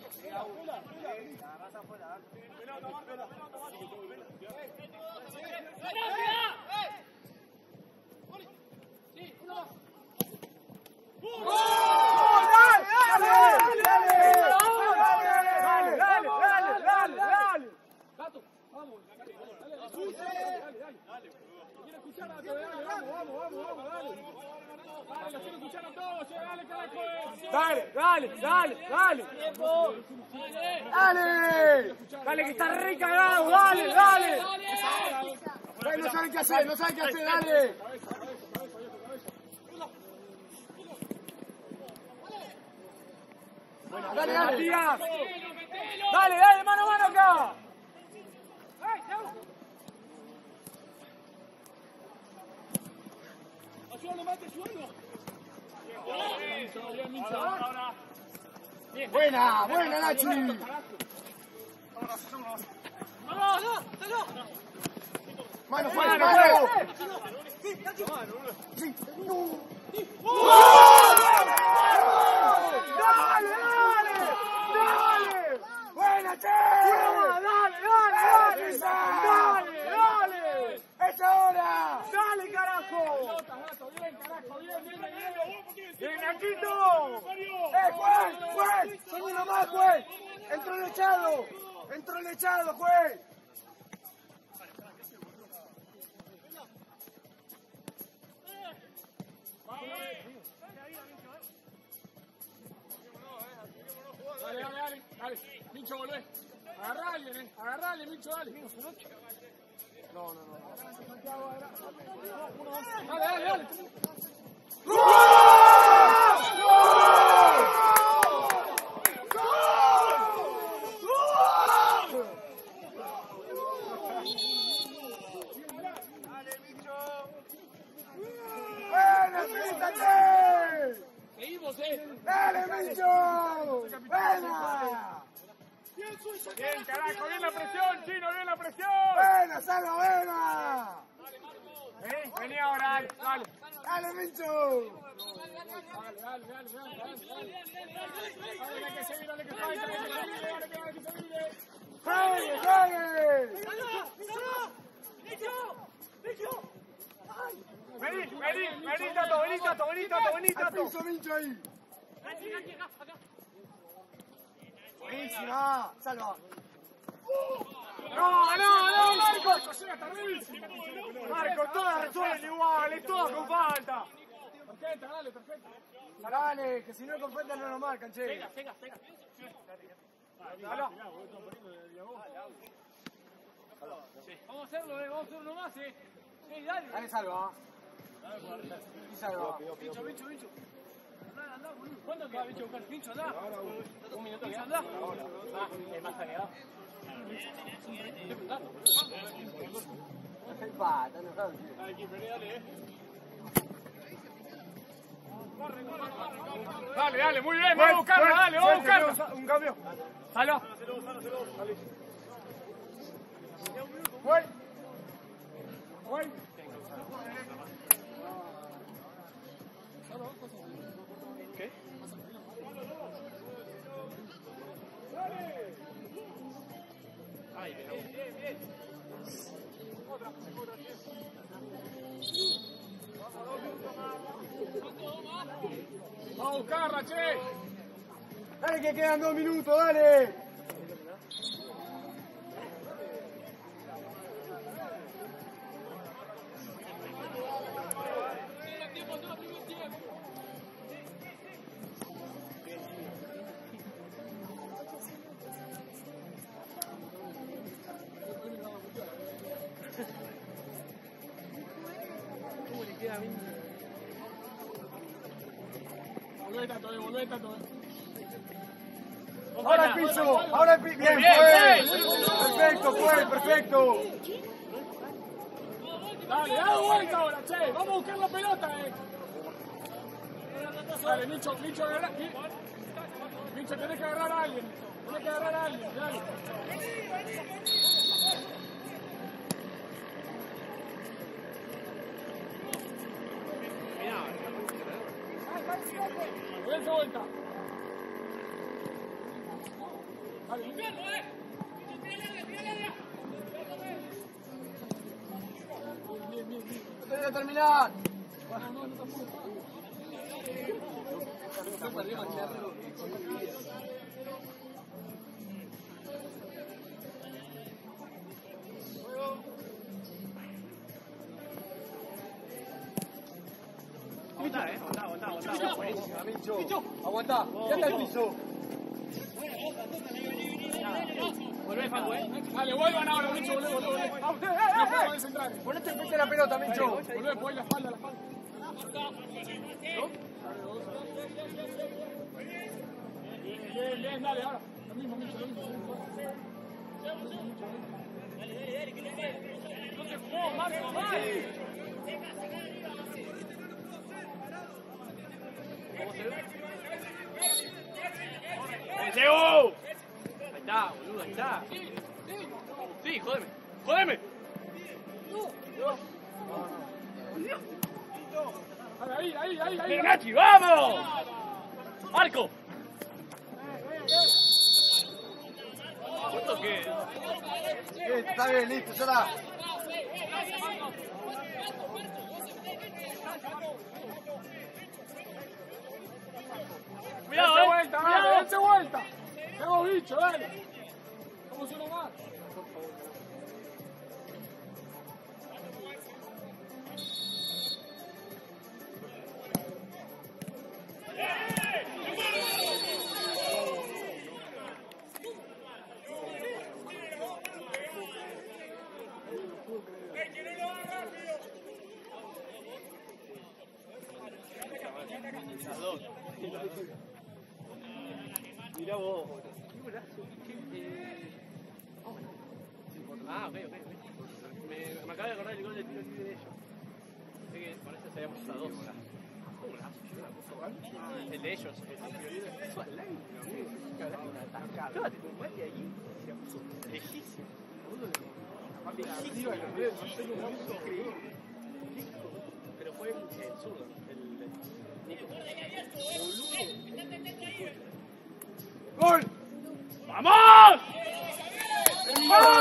Dale, dale, dale, dale. Dale. Dale, que está re cagado, dale, dale. Dale, no saben qué hacer, no saben qué hacer, dale. Dale, dale. Matías. Dale, dale, mano a mano acá. Buena, buena, Nachi. Mano fuera, mano. Sí. Dale, dale, dale. Buena, che. Dale, dale, dale, dale, dale. ¡Es ahora! Dale, carajo. Bien, carajo, bien, bien, bien. Bien, Naquito. ¡Eh, juez! ¡Juez! ¡Son uno más, juez! ¡Entró el echado! ¡Entró el echado, juez! Dale, dale, dale, dale. Mincho, volvé. Agarrale, eh. Agarrale, Mincho, dale. No, no, no. Dale, dale, dale. ¡Buena, fíjate! Seguimos, eh. ¡Dale, Mincho! ¡Buena! Bien, carajo, bien la presión, Chino, bien la presión. ¡Buena, Salva, buena! Vení, vení ahora, dale, dale. ¡Dale, Mincho! Dale, dale, dale, dale, dale, dale. Dale, que se mire, dale, que se mire, dale, que se mire, dale, que se mire. ¡Juegue, juegue! Vení, vení, vení, Tato, vení, Tato, vení, Tato, vení, ¡Al Tato. piso, Mincho, ahí! ¡Buenísima! ¡Salva! No, no, no, Marcos. Marcos, todas resuelven iguales, todas con falta. Tarjeta, dale, tarjeta. Dale, que si no con falta no nos marcan, che. Dale. Vamos a hacerlo, eh, vamos a hacer uno más, eh. Sí, dale. Dale, Salva. Y Salva. Pincho, pincho, pincho. Andá, andá, boludo. ¿Cuánto queda, pincho, buscar? Pincho, andá. Un minuto, pincho, andá. Ah, es más tareado. Pa, está enojado. Dale, dale, muy bien, vamos a buscarla, dale, vamos a buscarla. Un cambio. Salva. Voy. Voy. Vamos a buscarla, che. Dale que quedan dos minutos, dale. Volvé tanto, eh, volvé tanto, eh. Ahora el piso, ahora el piso. Bien, fue. Perfecto, fue, perfecto. Dale, da vuelta ahora, che. Vamos a buscar la pelota, eh. Dale, Micho, Micho, agarra. Micho, tenés que agarrar a alguien. Tenés que agarrar a alguien, dale. Vuelta, vuelta. Dale, eh. Bien, bien, bien. No tenés que terminar. Aguantá, eh. Aguantá, aguantá, aguantá. Buenísima, Micho. Aguantá. Ya está el piso. Volvé, Facu, eh. Dale, vuelvan ahora, Micho, volvé, volvé, volvé. Ah, usted, eh, eh, eh. No centrar. Ponete enfrente de la pelota, Micho. Volvé, ponle la espalda, la espalda. Bien, bien, dale, ahora. Lo mismo, Micho, lo mismo. No te jugó, Marco, vale. ¿Cómo se ve? ¡Eh, Diego! Ahí está, boludo, ahí está. Sí, jódeme. ¡Jódeme! Ahí, ahí, ahí, ahí. ¡Pero Nachi, vamos! ¡Marco! ¿Cuánto que? Bien, está bien, listo, ya está. Cuidado, dense vuelta, dale, dense vuelta. Tengo bicho, dale. ¿Cómo suena más? Mirá vos. Ah, ok, ok. Me, me acabo de acordar el gol de tiro libre de ellos. Sé que con eso estaríamos a dos. El de ellos, el tiro libre. Eso al aire, amigo. Te tomate allí. Lejísimo. Lejísimo. Increíble. Pero fue el zurdo, el Nico. ¡Gol! ¡Vamos! ¡Vamos!